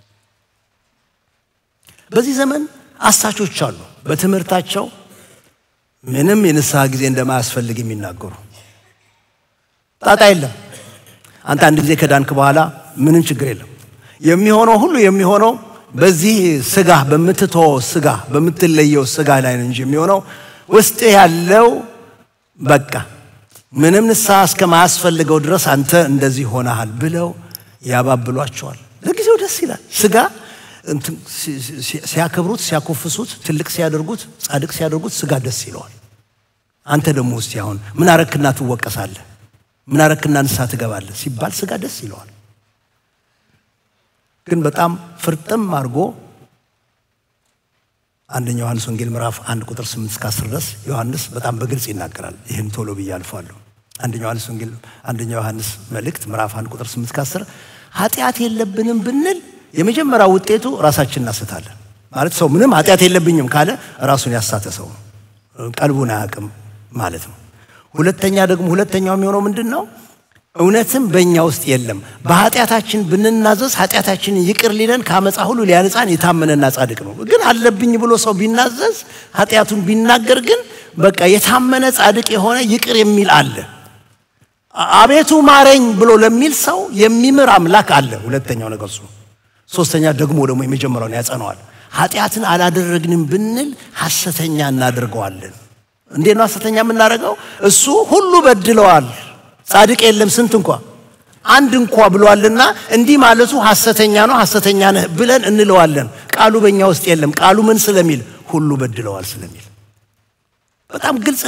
Speaker 1: በዚህ ዘመን አሳቾች አሉ፣ በትምህርታቸው ምንም የንስሐ ጊዜ እንደማያስፈልግ የሚናገሩ። ጣጣ የለም፣ አንተ አንድ ጊዜ ከዳንክ በኋላ ምንም ችግር የለም። የሚሆነው ሁሉ የሚሆነው በዚህ ስጋ በምትለየው ስጋ ላይ ነው እንጂ የሚሆነው ውስጥ ያለው በቃ ምንም ንስሐ እስከማያስፈልገው ድረስ አንተ እንደዚህ ሆነሃል ብለው ያባብሏቸዋል። ለጊዜው ደስ ይላል። ስጋ ሲያከብሩት፣ ሲያኮፍሱት፣ ትልቅ ሲያደርጉት፣ ጻድቅ ሲያደርጉት ስጋ ደስ ይለዋል። አንተ ደግሞ እስቲ አሁን ምን አረክና ትወቀሳለህ፣ ምን አረክና ንስሐ ትገባለህ ሲባል ስጋ ደስ ይለዋል። ግን በጣም ፍርጥም አድርጎ አንደኛ ዮሐንስ ወንጌል ምዕራፍ 1 ቁጥር 8 እስከ 10 ድረስ ዮሐንስ በጣም በግልጽ ይናገራል። ይሄን ቶሎ ብዬ አልፋለሁ። አንደኛ ዮሐንስ መልእክት ምዕራፍ 1 ቁጥር 8 እስከ 10 ኃጢአት የለብንም ብንል የመጀመሪያው ውጤቱ ራሳችንን እናስታለን። ማለት ሰው ምንም ኃጢአት የለብኝም ካለ ራሱን ያሳተ ሰው ነው፣ ቀልቡን አያውቅም ማለት ነው። ሁለተኛው የሚሆነው ምንድነው? እውነትም በእኛ ውስጥ የለም። በኃጢአታችን ብንናዘዝ ኃጢአታችንን ይቅር ሊለን ከአመፃ ሁሉ ሊያነጻን የታመነና ጻድቅ ነው። ግን አለብኝ ብሎ ሰው ቢናዘዝ ኃጢአቱን ቢናገር ግን በቃ የታመነ ጻድቅ የሆነ ይቅር የሚል አለ። አቤቱ ማረኝ ብሎ ለሚል ሰው የሚምር አምላክ አለ። ሁለተኛው ነገር እሱ። ሶስተኛ ደግሞ የመጀመሪያውን ያጸነዋል። ኃጢአትን አላደረግንም ብንል ሐሰተኛ እናደርገዋለን። እንዴት ነው ሐሰተኛ የምናደርገው? እሱ ሁሉ በድለዋል ጻድቅ የለም ስንት እንኳን አንድ እንኳን ብሏልና እንዲህ ማለቱ ሐሰተኛ ነው፣ ሐሰተኛ ነህ ብለን እንለዋለን። ቃሉ በእኛ ውስጥ የለም። ቃሉ ምን ስለሚል? ሁሉ በድለዋል ስለሚል። በጣም ግልጽ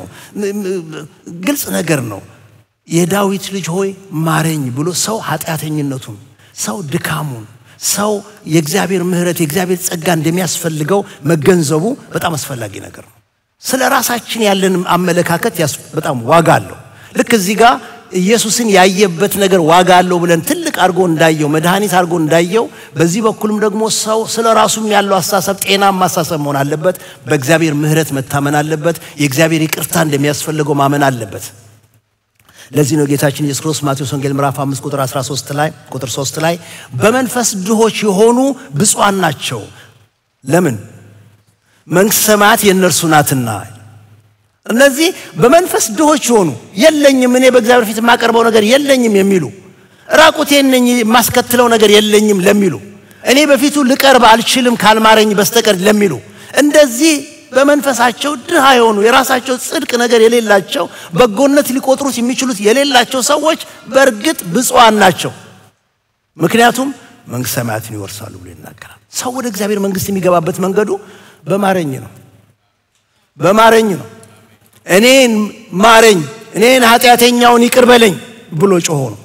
Speaker 1: ነገር ነው። የዳዊት ልጅ ሆይ ማረኝ ብሎ ሰው ኃጢአተኝነቱን፣ ሰው ድካሙን፣ ሰው የእግዚአብሔር ምሕረት የእግዚአብሔር ጸጋ እንደሚያስፈልገው መገንዘቡ በጣም አስፈላጊ ነገር ነው። ስለ ራሳችን ያለን አመለካከት በጣም ዋጋ አለው። ልክ እዚህ ጋር ኢየሱስን ያየበት ነገር ዋጋ አለው ብለን ትልቅ አድርጎ እንዳየው መድኃኒት አድርጎ እንዳየው በዚህ በኩልም ደግሞ ሰው ስለ ራሱም ያለው አስተሳሰብ ጤናማ አስተሳሰብ መሆን አለበት። በእግዚአብሔር ምሕረት መታመን አለበት። የእግዚአብሔር ይቅርታ እንደሚያስፈልገው ማመን አለበት። ለዚህ ነው ጌታችን ኢየሱስ ክርስቶስ ማቴዎስ ወንጌል ምዕራፍ 5 ቁጥር 3 ላይ በመንፈስ ድሆች የሆኑ ብፁዓን ናቸው፣ ለምን? መንግሥተ ሰማያት የእነርሱ ናትና። እነዚህ በመንፈስ ድሆች የሆኑ የለኝም እኔ በእግዚአብሔር ፊት የማቀርበው ነገር የለኝም የሚሉ፣ ራቁቴን ነኝ የማስከትለው ነገር የለኝም ለሚሉ፣ እኔ በፊቱ ልቀርብ አልችልም ካልማረኝ በስተቀር ለሚሉ፣ እንደዚህ በመንፈሳቸው ድሃ የሆኑ የራሳቸው ጽድቅ ነገር የሌላቸው በጎነት ሊቆጥሩት የሚችሉት የሌላቸው ሰዎች በእርግጥ ብፁዓን ናቸው። ምክንያቱም መንግሥተ ሰማያትን ይወርሳሉ ብሎ ይናገራል። ሰው ወደ እግዚአብሔር መንግሥት የሚገባበት መንገዱ በማረኝ ነው። እኔን ማረኝ፣ እኔን ኃጢአተኛውን ይቅር በለኝ ብሎ ጮሆ ነው።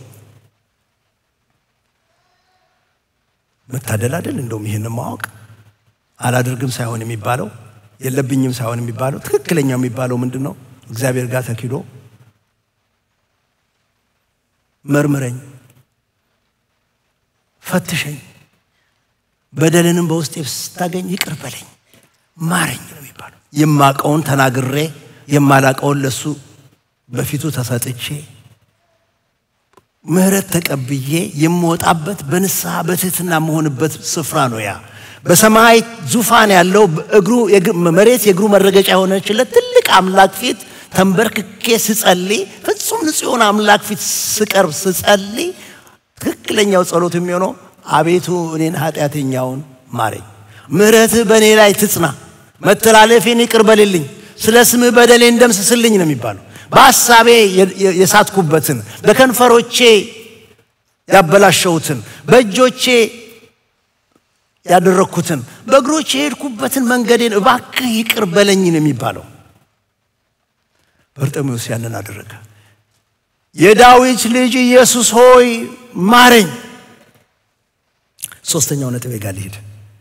Speaker 1: መታደል አይደል? እንደውም ይሄን ማወቅ አላደርግም ሳይሆን የሚባለው የለብኝም ሳይሆን የሚባለው ትክክለኛው የሚባለው ምንድነው? እግዚአብሔር ጋር ተኪዶ መርምረኝ፣ ፈትሸኝ፣ በደልንም በውስጤ ስታገኝ ይቅር በለኝ፣ ማረኝ ነው የሚባለው። የማቀውን ተናግሬ የማላቀውን ለሱ በፊቱ ተሰጥቼ ምህረት ተቀብዬ የምወጣበት በንስሐ በትህትና መሆንበት ስፍራ ነው። ያ በሰማይ ዙፋን ያለው መሬት የእግሩ መረገጫ የሆነችለት ትልቅ አምላክ ፊት ተንበርክኬ ስጸልይ፣ ፍጹም ንጹሕ የሆነ አምላክ ፊት ስቀርብ ስጸልይ ትክክለኛው ጸሎት የሚሆነው አቤቱ እኔን ኃጢአተኛውን ማረኝ፣ ምህረትህ በእኔ ላይ ትጽና፣ መተላለፌን ይቅር በልልኝ፣ ስለ ስምህ በደሌን ደምስስልኝ ነው የሚባለው። በሐሳቤ የሳትኩበትን፣ በከንፈሮቼ ያበላሸሁትን፣ በእጆቼ ያደረኩትን፣ በእግሮቼ የሄድኩበትን መንገዴን እባክህ ይቅር በለኝ ነው የሚባለው። በርጤሜዎስ ያንን አደረገ። የዳዊት ልጅ ኢየሱስ ሆይ ማረኝ። ሶስተኛው ነጥቤ ጋር ልሂድ።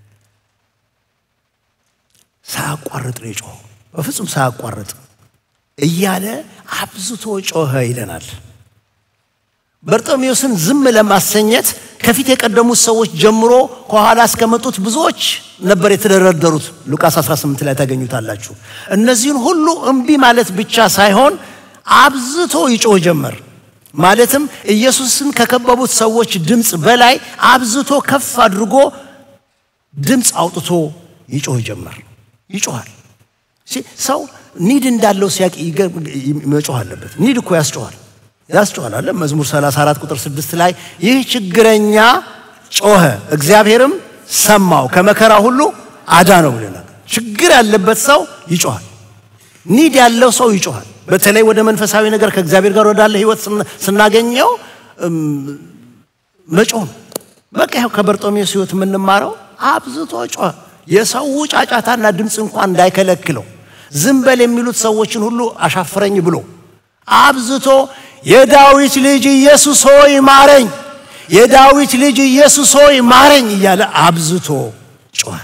Speaker 1: ሳያቋርጥ ነው የጮኸው፣ በፍጹም ሳያቋርጥ እያለ አብዝቶ ጮኸ ይለናል። በርጤሜዎስን ዝም ለማሰኘት ከፊት የቀደሙት ሰዎች ጀምሮ ከኋላ እስከመጡት ብዙዎች ነበር የተደረደሩት ሉቃስ 18 ላይ ታገኙታላችሁ እነዚህን ሁሉ እምቢ ማለት ብቻ ሳይሆን አብዝቶ ይጮህ ጀመር ማለትም ኢየሱስን ከከበቡት ሰዎች ድምጽ በላይ አብዝቶ ከፍ አድርጎ ድምጽ አውጥቶ ይጮህ ጀመር ይጮሃል ሰው ኒድ እንዳለው ሲያቅ መጮህ አለበት ኒድ እኮ ያስጮሃል አለ መዝሙር 34 ቁጥር 6 ላይ ይህ ችግረኛ ጮኸ እግዚአብሔርም ሰማው ከመከራ ሁሉ አዳነው ብለናል ችግር ያለበት ሰው ይጮሃል ኒድ ያለው ሰው ይጮሃል በተለይ ወደ መንፈሳዊ ነገር ከእግዚአብሔር ጋር ወዳለ ህይወት ስናገኘው መጮህ በቃ ከበርጤሜዎስ ህይወት የምንማረው አብዝቶ ጮኸ የሰው ጫጫታና ድምጽ እንኳን እንዳይከለክለው ዝም በል የሚሉት ሰዎችን ሁሉ አሻፈረኝ ብሎ አብዝቶ የዳዊት ልጅ ኢየሱስ ሆይ ማረኝ የዳዊት ልጅ ኢየሱስ ሆይ ማረኝ እያለ አብዝቶ ጮኸ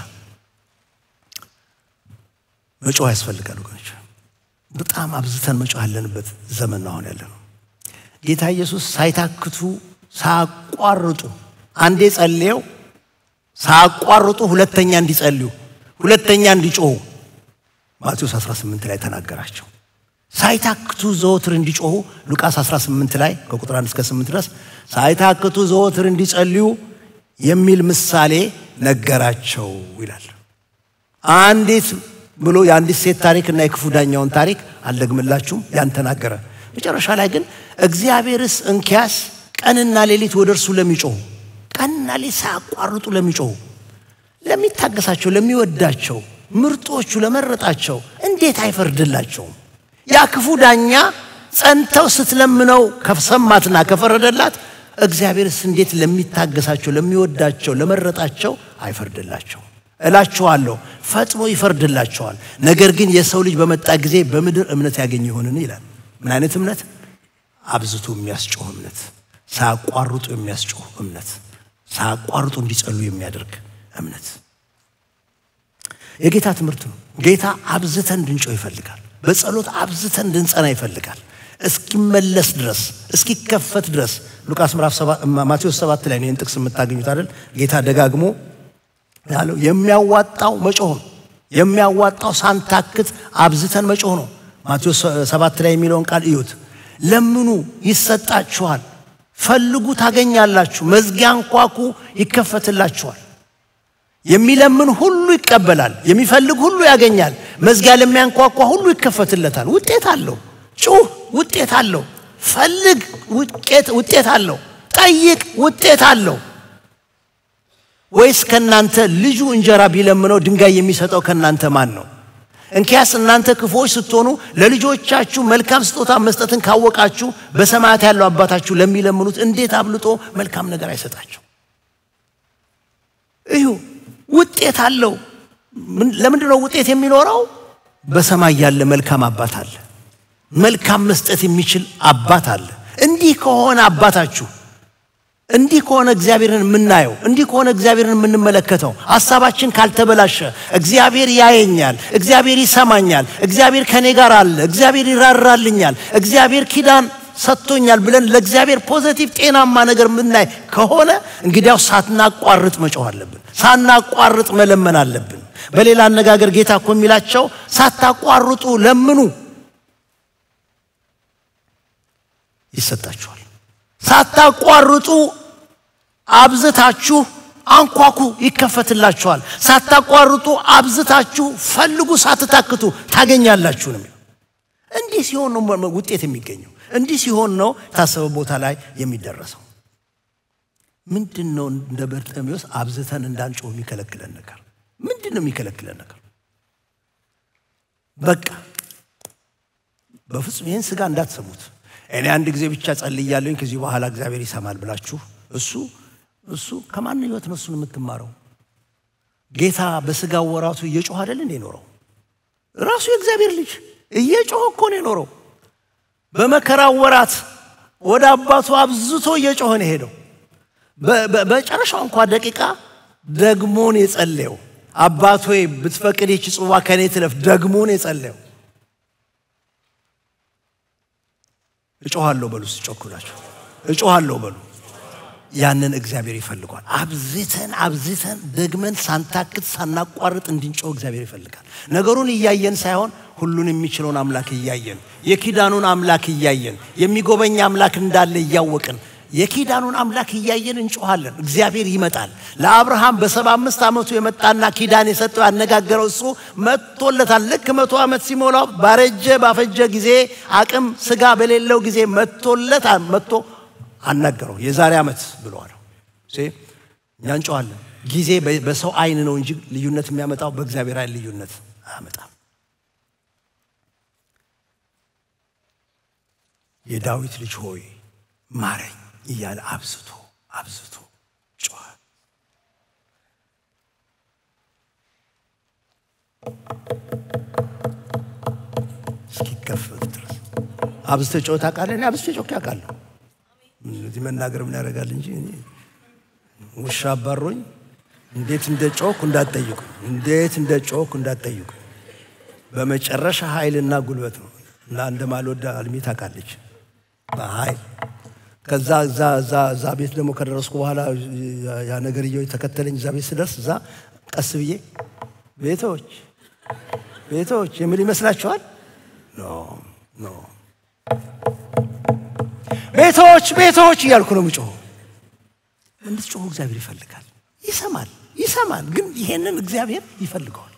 Speaker 1: መጮህ ያስፈልጋል ወገኖች በጣም አብዝተን መጮህ ያለንበት ዘመን ነው ያለነው ጌታ ኢየሱስ ሳይታክቱ ሳያቋርጡ አንዴ ጸልየው ሳያቋርጡ ሁለተኛ እንዲጸልዩ ሁለተኛ እንዲጮሁ ማቴዎስ 18 ላይ ተናገራቸው ሳይታክቱ ዘወትር እንዲጮሁ ሉቃስ 18 ላይ ከቁጥር 1 እስከ 8 ድረስ ሳይታክቱ ዘወትር እንዲጸልዩ የሚል ምሳሌ ነገራቸው ይላል አንዲት ብሎ የአንዲት ሴት ታሪክና የክፉ ዳኛውን ታሪክ አልደግምላችሁም ያን ተናገረ መጨረሻ ላይ ግን እግዚአብሔርስ እንኪያስ ቀንና ሌሊት ወደርሱ ለሚጮሁ ቀንና ሌሊት ሳያቋርጡ ለሚጮሁ ለሚታገሳቸው ለሚወዳቸው ምርጦቹ ለመረጣቸው እንዴት አይፈርድላቸውም ያ ክፉ ዳኛ ጸንተው ስትለምነው ከሰማትና ከፈረደላት እግዚአብሔርስ እንዴት ለሚታገሳቸው ለሚወዳቸው ለመረጣቸው አይፈርድላቸው እላችኋለሁ ፈጥኖ ይፈርድላቸዋል ነገር ግን የሰው ልጅ በመጣ ጊዜ በምድር እምነት ያገኝ ይሆንን ይላል ምን አይነት እምነት አብዝቶ የሚያስጮህ እምነት ሳያቋርጡ የሚያስጮህ እምነት ሳያቋርጡ እንዲጸልዩ የሚያደርግ እምነት የጌታ ትምህርት ነው ጌታ አብዝተን እንድንጮህ ይፈልጋል በጸሎት አብዝተን እንድንጸና ይፈልጋል እስኪመለስ ድረስ እስኪከፈት ድረስ ሉቃስ ምዕራፍ 7 ማቴዎስ 7 ላይ ነው ጥቅስ የምታገኙት አይደል ጌታ ደጋግሞ ያለው የሚያዋጣው መጮህ ነው የሚያዋጣው ሳንታክት አብዝተን መጮህ ነው ማቴዎስ 7 ላይ የሚለውን ቃል እዩት ለምኑ ይሰጣችኋል ፈልጉ ታገኛላችሁ መዝጊያ አንኳኩ ይከፈትላችኋል የሚለምን ሁሉ ይቀበላል የሚፈልግ ሁሉ ያገኛል መዝጊያ ለሚያንኳኳ ሁሉ ይከፈትለታል ውጤት አለው ጩህ ውጤት አለው ፈልግ ውጤት አለው ጠይቅ ውጤት አለው ወይስ ከናንተ ልጁ እንጀራ ቢለምነው ድንጋይ የሚሰጠው ከናንተ ማን ነው እንኪያስ እናንተ ክፉዎች ስትሆኑ ለልጆቻችሁ መልካም ስጦታ መስጠትን ካወቃችሁ በሰማያት ያለው አባታችሁ ለሚለምኑት እንዴት አብልጦ መልካም ነገር አይሰጣቸው እዩ ውጤት አለው ለምንድን ነው ውጤት የሚኖረው በሰማይ ያለ መልካም አባት አለ መልካም መስጠት የሚችል አባት አለ እንዲህ ከሆነ አባታችሁ እንዲህ ከሆነ እግዚአብሔርን የምናየው እንዲህ ከሆነ እግዚአብሔርን የምንመለከተው ሐሳባችን ካልተበላሸ እግዚአብሔር ያየኛል እግዚአብሔር ይሰማኛል እግዚአብሔር ከኔ ጋር አለ እግዚአብሔር ይራራልኛል እግዚአብሔር ኪዳን ሰጥቶኛል ብለን ለእግዚአብሔር ፖዚቲቭ ጤናማ ነገር የምናይ ከሆነ እንግዲያው ሳናቋርጥ መጮህ አለብን ሳናቋርጥ መለመን አለብን በሌላ አነጋገር ጌታ እኮ የሚላቸው ሳታቋርጡ ለምኑ ይሰጣችኋል ሳታቋርጡ አብዝታችሁ አንኳኩ ይከፈትላችኋል ሳታቋርጡ አብዝታችሁ ፈልጉ ሳትታክቱ ታገኛላችሁ ነው እንዲህ ሲሆን ነው ውጤት የሚገኘው እንዲህ ሲሆን ነው ታሰበ ቦታ ላይ የሚደረሰው ምንድነው እንደ በርጤሜዎስ አብዝተን እንዳንጮህ የሚከለክለን ነገር ምንድነው የሚከለክለን ነገር በቃ በፍጹም ይሄን ስጋ እንዳትሰሙት እኔ አንድ ጊዜ ብቻ ጸልያለሁኝ ከዚህ በኋላ እግዚአብሔር ይሰማል ብላችሁ እሱ ከማን ህይወት ነው እሱን የምትማረው ጌታ በስጋው ወራቱ እየጮህ አይደል እንዴ ኖረው ራሱ የእግዚአብሔር ልጅ እየጮህ እኮ ነው ኖረው በመከራው ወራት ወደ አባቱ አብዝቶ እየጮህ ነው ሄደው በጨረሻው እንኳን ደቂቃ ደግሞ ነው የጸለየው አባቱ ሆይ ብትፈቅድ ይህች ጽዋ ከኔ ትለፍ ደግሞ ነው የጸለየው እጮሃለሁ በሉስ ጮኩላችሁ እጮሃለሁ በሉ ያንን እግዚአብሔር ይፈልጋል አብዝተን ደግመን ሳንታክት ሳናቋርጥ እንድንጮህ እግዚአብሔር ይፈልጋል ነገሩን እያየን ሳይሆን ሁሉን የሚችለውን አምላክ እያየን የኪዳኑን አምላክ እያየን የሚጎበኛ አምላክ እንዳለ እያወቅን የኪዳኑን አምላክ እያየን እንጮሃለን እግዚአብሔር ይመጣል ለአብርሃም በ75 ዓመቱ የመጣና ኪዳን የሰጠው ያነጋገረው እሱ መጥቶለታል ልክ 100 ዓመት ሲሞላው ባፈጀ ጊዜ አቅም ስጋ በሌለው ጊዜ መጥቶለታል መጥቶ አናገረው የዛሬ ዓመት ብለዋል እኛ እንጮሃለን ጊዜ በሰው አይን ነው እንጂ ልዩነት የሚያመጣው በእግዚአብሔር አይን ልዩነት አያመጣም የዳዊት ልጅ ሆይ ማረኝ እያለ አብዝቶ ጮኸ እስኪከፈት ድረስ አብዝቶ ጮኸ ታውቃለህ እኔ አብዝቶ ጮኸ አውቃለሁ እዚህ መናገር ምን ያደርጋል እንጂ ውሻ አባሮኝ እንዴት እንደጮኸ እንዳትጠይቁ በመጨረሻ ኃይልና ጉልበት ነው እና እንደማልወዳ አልሚ ታውቃለች በኃይል ከዛ ዛ ቤት ደግሞ ከደረስኩ በኋላ ያ ነገር ተከተለኝ ዛ ቤት ስደርስ ዛ ቀስ ብዬ ቤቶች የምን ይመስላችኋል ኖ ቤቶች እያልኩ ነው የምጮኸው እንድትጮሁ እግዚአብሔር ይፈልጋል ይሰማል ግን ይሄንን እግዚአብሔር ይፈልጋል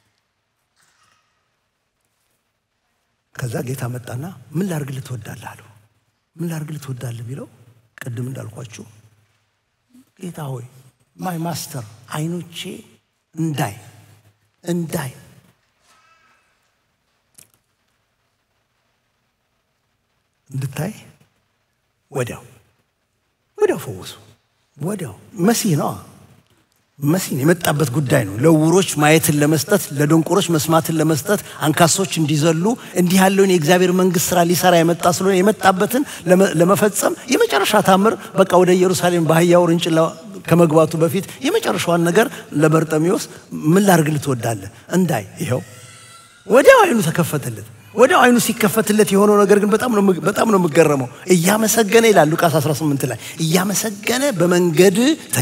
Speaker 1: ከዛ ጌታ መጣና ምን ላርግልህ ትወዳለህ አለው ምን ላርግልህ ትወዳለህ ቢለው ቀድም እንዳልኳችሁ ጌታ ሆይ ማይ ማስተር አይኖቼ እንዳይ እንድታይ ወዲያው ፈወሱ ወዲያው መሲህ የመጣበት ጉዳይ ነው ለውሮች ማየትን ለመስጠት ለደንቆሮች መስማትን ለመስጠት አንካሶች እንዲዘሉ እንዲህ ያለውን የእግዚአብሔር መንግስት ሥራ ሊሰራ የመጣ ስለሆነ የመጣበትን ለመፈጸም የመጨረሻ ታምር በቃ ወደ ኢየሩሳሌም በአህያ ውርንጭላ ከመግባቱ በፊት የመጨረሻውን ነገር ለበርጤሜዎስ ምን ላርግልህ ትወዳለህ እንዳይ ይሄው ወዲያው አይኑ ተከፈተለት ወዲያው አይኑ ሲከፈትለት የሆነው ነገር ግን በጣም ነው መገረመው እያመሰገነ ይላል ሉቃስ 18 ላይ እያመሰገነ በመንገድ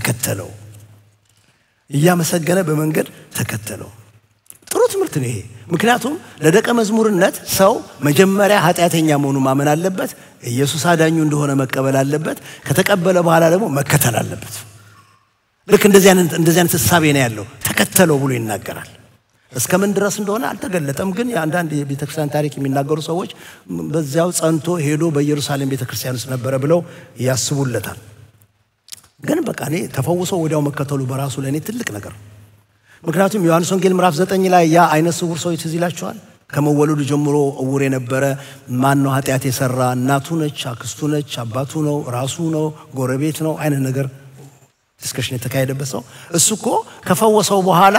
Speaker 1: ተከተለው ጥሩ ትምህርት ነው ይሄ ምክንያቱም ለደቀ መዝሙርነት ሰው መጀመሪያ ኃጢአተኛ መሆኑን ማመን አለበት ኢየሱስ አዳኙ እንደሆነ መቀበል አለበት ከተቀበለ በኋላ ደግሞ መከተል አለበት ልክ እንደዚህ አይነት ሐሳብ ነው ያለው ተከተለው ብሎ ይናገራል እስከምን ድረስ እንደሆነ አልተገለጠም ግን አንዳንድ የቤተክርስቲያን ታሪክ የሚናገሩ ሰዎች በዚያው ጸንቶ ሄዶ በኢየሩሳሌም ቤተክርስቲያን ውስጥ ነበር ብለው ያስቡለታል ግን በቃ እኔ ተፈውሶ ወዲያው መከተሉ በራሱ ለኔ ትልቅ ነገር ምክንያቱም ዮሐንስ ወንጌል ምዕራፍ 9 ላይ ያ አይነ ስውር ሰው ትዝ ይላችኋል ከመወለዱ ጀምሮ እውር የነበረ ማን ነው ኃጢአት የሰራ እናቱ ነች አክስቱ ነች አባቱ ነው ራሱ ነው ጎረቤት ነው አይነ ነገር ዲስከሽን የተካሄደበት ሰው እሱኮ ከፈወሰው በኋላ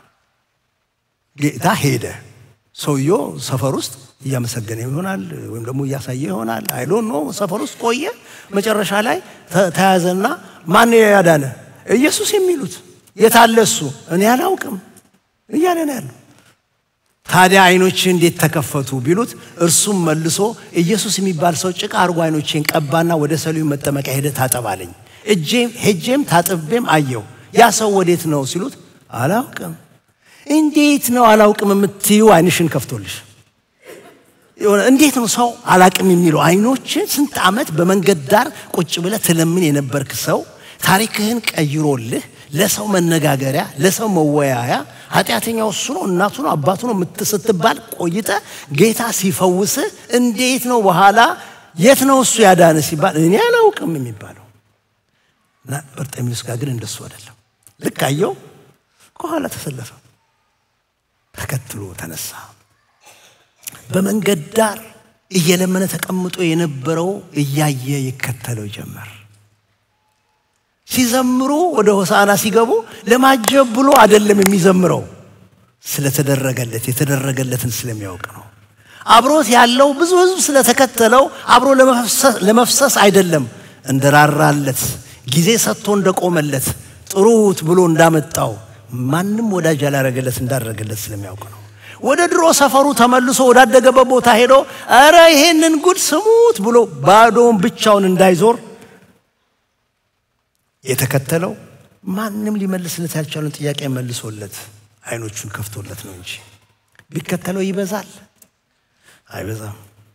Speaker 1: ጌታ ሄደ ሰውየው ሰፈር ውስጥ እያመሰገነ ይሆናል ወይም ደግሞ እያሳየ ይሆናል አይ ዶንት ኖ ሰፈር ውስጥ ቆየ መጨረሻ ላይ ተያዘና ማን ያዳነ ኢየሱስ የሚሉት የታለ እሱ እኔ አላውቅም እያለ ነው ያለው ታዲያ አይኖቼ እንዴት ተከፈቱ ቢሉት እርሱም መልሶ ኢየሱስ የሚባል ሰው ጭቃ አርጎ አይኖቼን ቀባና ወደ ሰሊሆም መጠመቂያ ሄደ ታጠባለኝ ሄጄም ታጥቤም አየው ያ ሰው ወዴት ነው ሲሉት አላውቅም እንዴት ነው አላውቅም የምትዩ አይንሽን ከፍቶልሽ እንዴት ነው ሰው አላውቅም የሚለው አይኖች ስንት ዓመት በመንገድ ዳር ቁጭ ብለህ ተለምን የነበርክ ሰው ታሪክህን ቀይሮልህ ለሰው መነጋገሪያ ለሰው መወያያ ኃጢአተኛው እሱ ነው እናቱ ነው አባቱ ነው ስትባል ቆይተ ጌታ ሲፈውስ እንዴት ነው በኋላ የት ነው እሱ ያዳነ ሲባል እኔ አላውቅም የሚባለው በርጤሜዎስ ጋር ግን እንደሱ አይደለም ልክ አየው ከኋላ ተሰለፈ ተከትሎ ተነሳ በመንገድ ዳር እየለመነ ተቀምጦ የነበረው እያየ ይከተለው ጀመር ሲዘምሩ ወደ ሆሳና ሲገቡ ለማጀብ ብሎ አይደለም የሚዘምረው የተደረገለትን ስለሚያውቅ ነው አብሮት ያለው ብዙ ህዝብ ስለተከተለው አብሮ ለመፍሰስ አይደለም እንደራራለት ጊዜ ሰጥቶ እንደቆመለት ጥሩት ብሎ እንዳመጣው ማንንም ወዳጅ ያላረገለት እንዳደረገለት ስለሚያውቅ ነው ወደ ድሮ ሰፈሩ ተመልሶ ወዳደገበት ቦታ ሄዶ አረ ይሄንን ጉድ ስሙት ብሎ ባዶን ብቻውን እንዳይዞር የተከተለው ማንንም ሊመልስለት ያልቻለውን ጥያቄ መልሶለት አይኖቹን ከፍቶለት ነው እንጂ ቢከተለው ይበዛል አይበዛም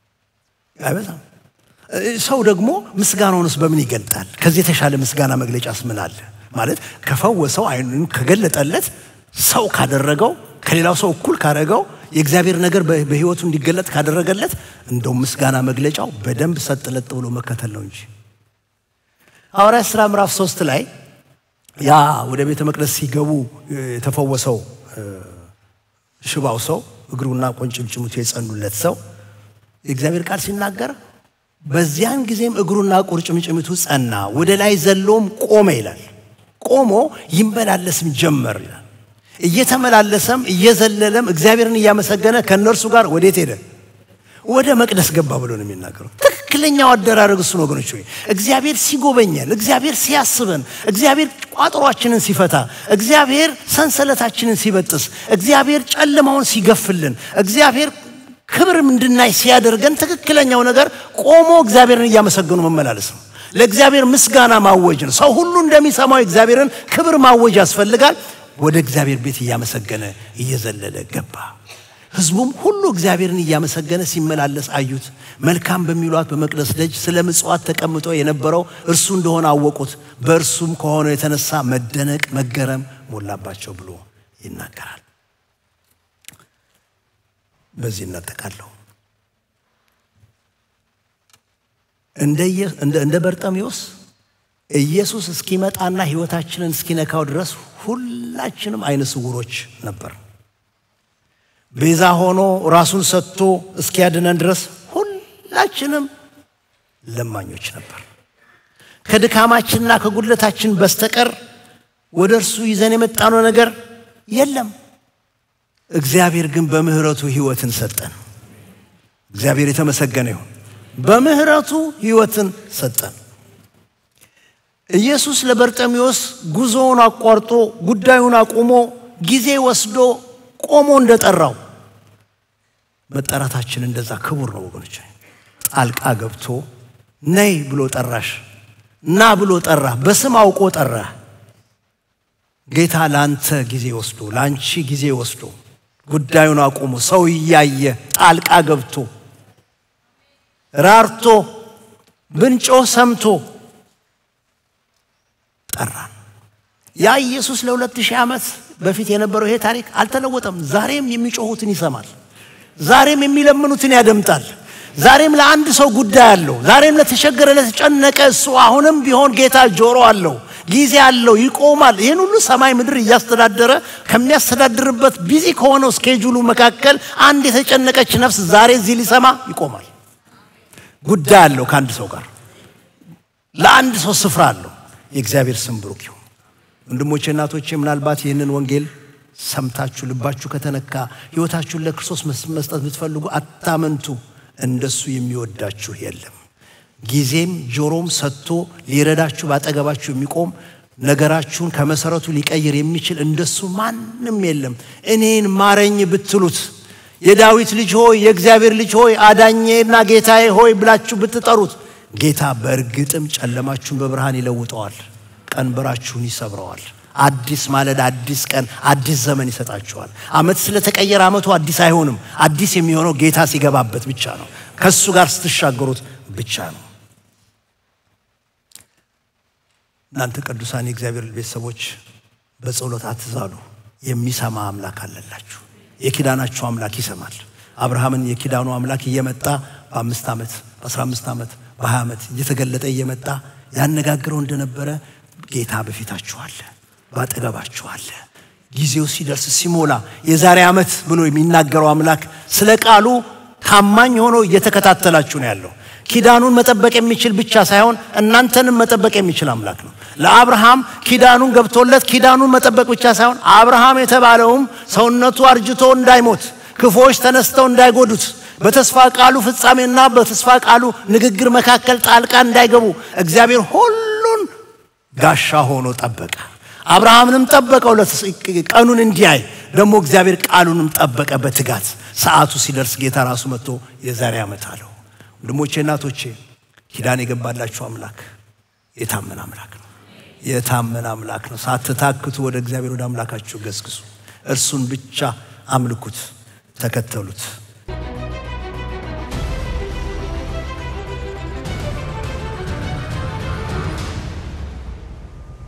Speaker 1: ሰው ደግሞ ምስጋናውንስ በምን ይገልጣል ከዚህ የተሻለ ምስጋና መግለጫስ ምን አለ ማለት ከፈወሰው አይኑን ከገለጠለት ሰው ካደረገው ከሌላው ሰው እኩል ካደረገው የእግዚአብሔር ነገር በህይወቱ እንዲገለጥ ካደረገለት እንደው ምስጋና መግለጫው በደንብ ሰጥለጥ ብሎ መከተል ነው እንጂ ሐዋርያት ሥራ ምዕራፍ 3 ላይ ያ ወደ ቤተ መቅደስ ሲገቡ የተፈወሰው ሽባው ሰው እግሩና ቁንጭምጭሚቱ የጸኑለት ሰው የእግዚአብሔር ቃል ሲናገር በዚያን ጊዜም እግሩና ቁርጭምጭሚቱ ጸና ወደ ላይ ዘሎም ቆመ ይላል ቆሞ ይመላለስም ጀመር ይላል እየተመላለሰም እየዘለለም እግዚአብሔርን እያመሰገነ ከነርሱ ጋር ወዴት ሄደ ወደ መቅደስ ገባ ብሎ ነው የሚናገረው ትክክለኛው አደራረግ እሱ ነው ወገኖች ሆይ እግዚአብሔር ሲጎበኘን እግዚአብሔር ሲያስበን እግዚአብሔር ቋጥሯችንን ሲፈታ እግዚአብሔር ሰንሰለታችንን ሲበጥስ እግዚአብሔር ጨለማውን ሲገፍልን እግዚአብሔር ክብር እንድናይ ሲያደርገን ትክክለኛው ነገር ቆሞ እግዚአብሔርን እያመሰገኑ መመላለስ ነው ለእግዚአብሔር ምስጋና ማወጅ ነው ሰው ሁሉ እንደሚሰማው እግዚአብሔርን ክብር ማወጅ ያስፈልጋል ወደ እግዚአብሔር ቤት እያመሰገነ እየዘለለ ገባ ህዝቡም ሁሉ እግዚአብሔርን እያመሰገነ ሲመላለስ አዩት መልካም በሚሏት በመቅደስ ደጅ ስለ ምጽዋት ተቀምጦ የነበረው እርሱ እንደሆነ አወቁት በእርሱም ከሆነ የተነሳ መደነቅ መገረም ሞላባቸው ብሎ ይናገራል በዚህ እናጠቃለው እንደ በርጤሜዎስ ኢየሱስ እስኪመጣና ህይወታችንን እስኪነካው ድረስ ሁላችንም አይነ ስውሮች ነበር ቤዛ ሆኖ ራሱን ሰጥቶ እስኪያድነን ድረስ ሁላችንም ለማኞች ነበር ከድካማችንና ከጉድለታችን በስተቀር ወደርሱ ይዘን የመጣነው ነገር የለም እግዚአብሔር ግን በምህረቱ ህይወትን ሰጠን እግዚአብሔር የተመሰገነ ይሁን በምህረቱ ህይወትን ሰጠን ኢየሱስ ለበርጤሜዎስ ጉዞውን አቋርጦ ጉዳዩን አቁሞ ጊዜ ወስዶ ቆሞ እንደጠራው መጠራታችን እንደዛ ክቡር ነው ወገኖች ጣልቃ ገብቶ ነይ ብሎ ጠራሽ ና ብሎ ጠራ በስም አውቆ ጠራ ጌታ ላንተ ጊዜ ወስዶ ላንቺ ጊዜ ወስዶ ጉዳዩን አቁሞ ሰው ያየ ጣልቃ ገብቶ ራርቶ ብንጮ ሰምቶ ጠራን ያ ኢየሱስ ለ2000 ዓመት በፊት የነበረው ይሄ ታሪክ አልተለወጠም ዛሬም የሚጮሁትን ይሰማል ዛሬም የሚለምኑትን ያደምጣል ዛሬም ለአንድ ሰው ጉዳይ አለው ዛሬም ለተቸገረ ለተጨነቀ እሱ አሁንም ቢሆን ጌታ ጆሮ አለው ጊዜ አለው ይቆማል ይሄን ሁሉ ሰማይ ምድር ያስተዳደረ ከሚያስተዳድርበት ቢዚ ከሆነው ስኬጁሉ መካከል አንድ የተጨነቀች ነፍስ ዛሬ እዚህ ሊሰማ ይቆማል ጉዳይ አለው ከአንድ ሰው ጋር ለአንድ ሰው ስፍራ አለው የእግዚአብሔር ስም ብሩክ ይሁን ወንድሞቼ እናቶቼ ምናልባት ይሄንን ወንጌል ሰምታችሁ ልባችሁ ከተነካ ህይወታችሁን ለክርስቶስ መስጠት ብትፈልጉ አታመንቱ እንደሱ የሚወዳችሁ የለም ጊዜም ጆሮም ሰጥቶ ሊረዳችሁ ባጠገባችሁ የሚቆም ነገራችሁን ከመሰረቱ ሊቀይር የሚችል እንደሱ ማንም የለም እኔን ማረኝ ብትሉት የዳዊት ልጅ ሆይ የእግዚአብሔር ልጅ ሆይ አዳኜና ጌታዬ ሆይ ብላችሁ ብትጠሩት ጌታ በእርግጥም ጨለማችሁን በብርሃን ይለውጠዋል ቀንበራችሁን ይሰብረዋል አዲስ ማለዳ አዲስ ቀን አዲስ ዘመን ይሰጣችኋል አመት ስለተቀየረ አመቱ አዲስ አይሆንም አዲስ የሚሆነው ጌታ ሲገባበት ብቻ ነው ከሱ ጋር ስትሻገሩት ብቻ ነው እናንተ ቅዱሳን የእግዚአብሔር ቤተሰቦች በጸሎት አትዛሉ የሚሰማ አምላክ አለላችሁ የኪዳናችሁ አምላክ ይሰማል አብርሃምን የኪዳኑ አምላክ እየመጣ በ5 ዓመት በ15 ዓመት በ20 ዓመት እየተገለጠ እየመጣ ያነጋግረው እንደነበረ ጌታ በፊታችሁ አለ ባጠገባችሁ አለ ጊዜው ሲደርስ ሲሞላ የዛሬ ዓመት ብሎ የሚናገረው አምላክ ስለ ቃሉ ታማኝ ሆኖ እየተከታተላችሁ ነው ያለው ኪዳኑን መጠበቅ የሚችል ብቻ ሳይሆን እናንተንም መጠበቅ የሚችል አምላክ ነው ለአብርሃም ኪዳኑን ገብቶለት ኪዳኑን መጠበቅ ብቻ ሳይሆን አብርሃም የተባለውም ሰውነቱ አርጅቶ እንዳይሞት ክፎች ተነስተው እንዳይጎዱት በተስፋ ቃሉ ፍጻሜና በተስፋ ቃሉ ንግግር መካከል ጣልቃ እንዳይገቡ እግዚአብሔር ሁሉን ጋሻ ሆኖ ጠበቀ አብርሃምንም ጠበቀው ቀኑን እንዲያይ ደሞ እግዚአብሔር ቃሉንም ጠበቀ በትጋት ሰዓቱ ሲደርስ ጌታ ራሱ መጥቶ የዛሬ ዓመት አለው ወንድሞቼ እናቶቼ ኪዳን የገባላችሁ አምላክ የታመነ አምላክ ነው የታመነ አምላክ ነው። ሳትታክቱ ወደ እግዚአብሔር ወደ አምላካችሁ ገስግሱ፣ እርሱን ብቻ አምልኩት፣ ተከተሉት።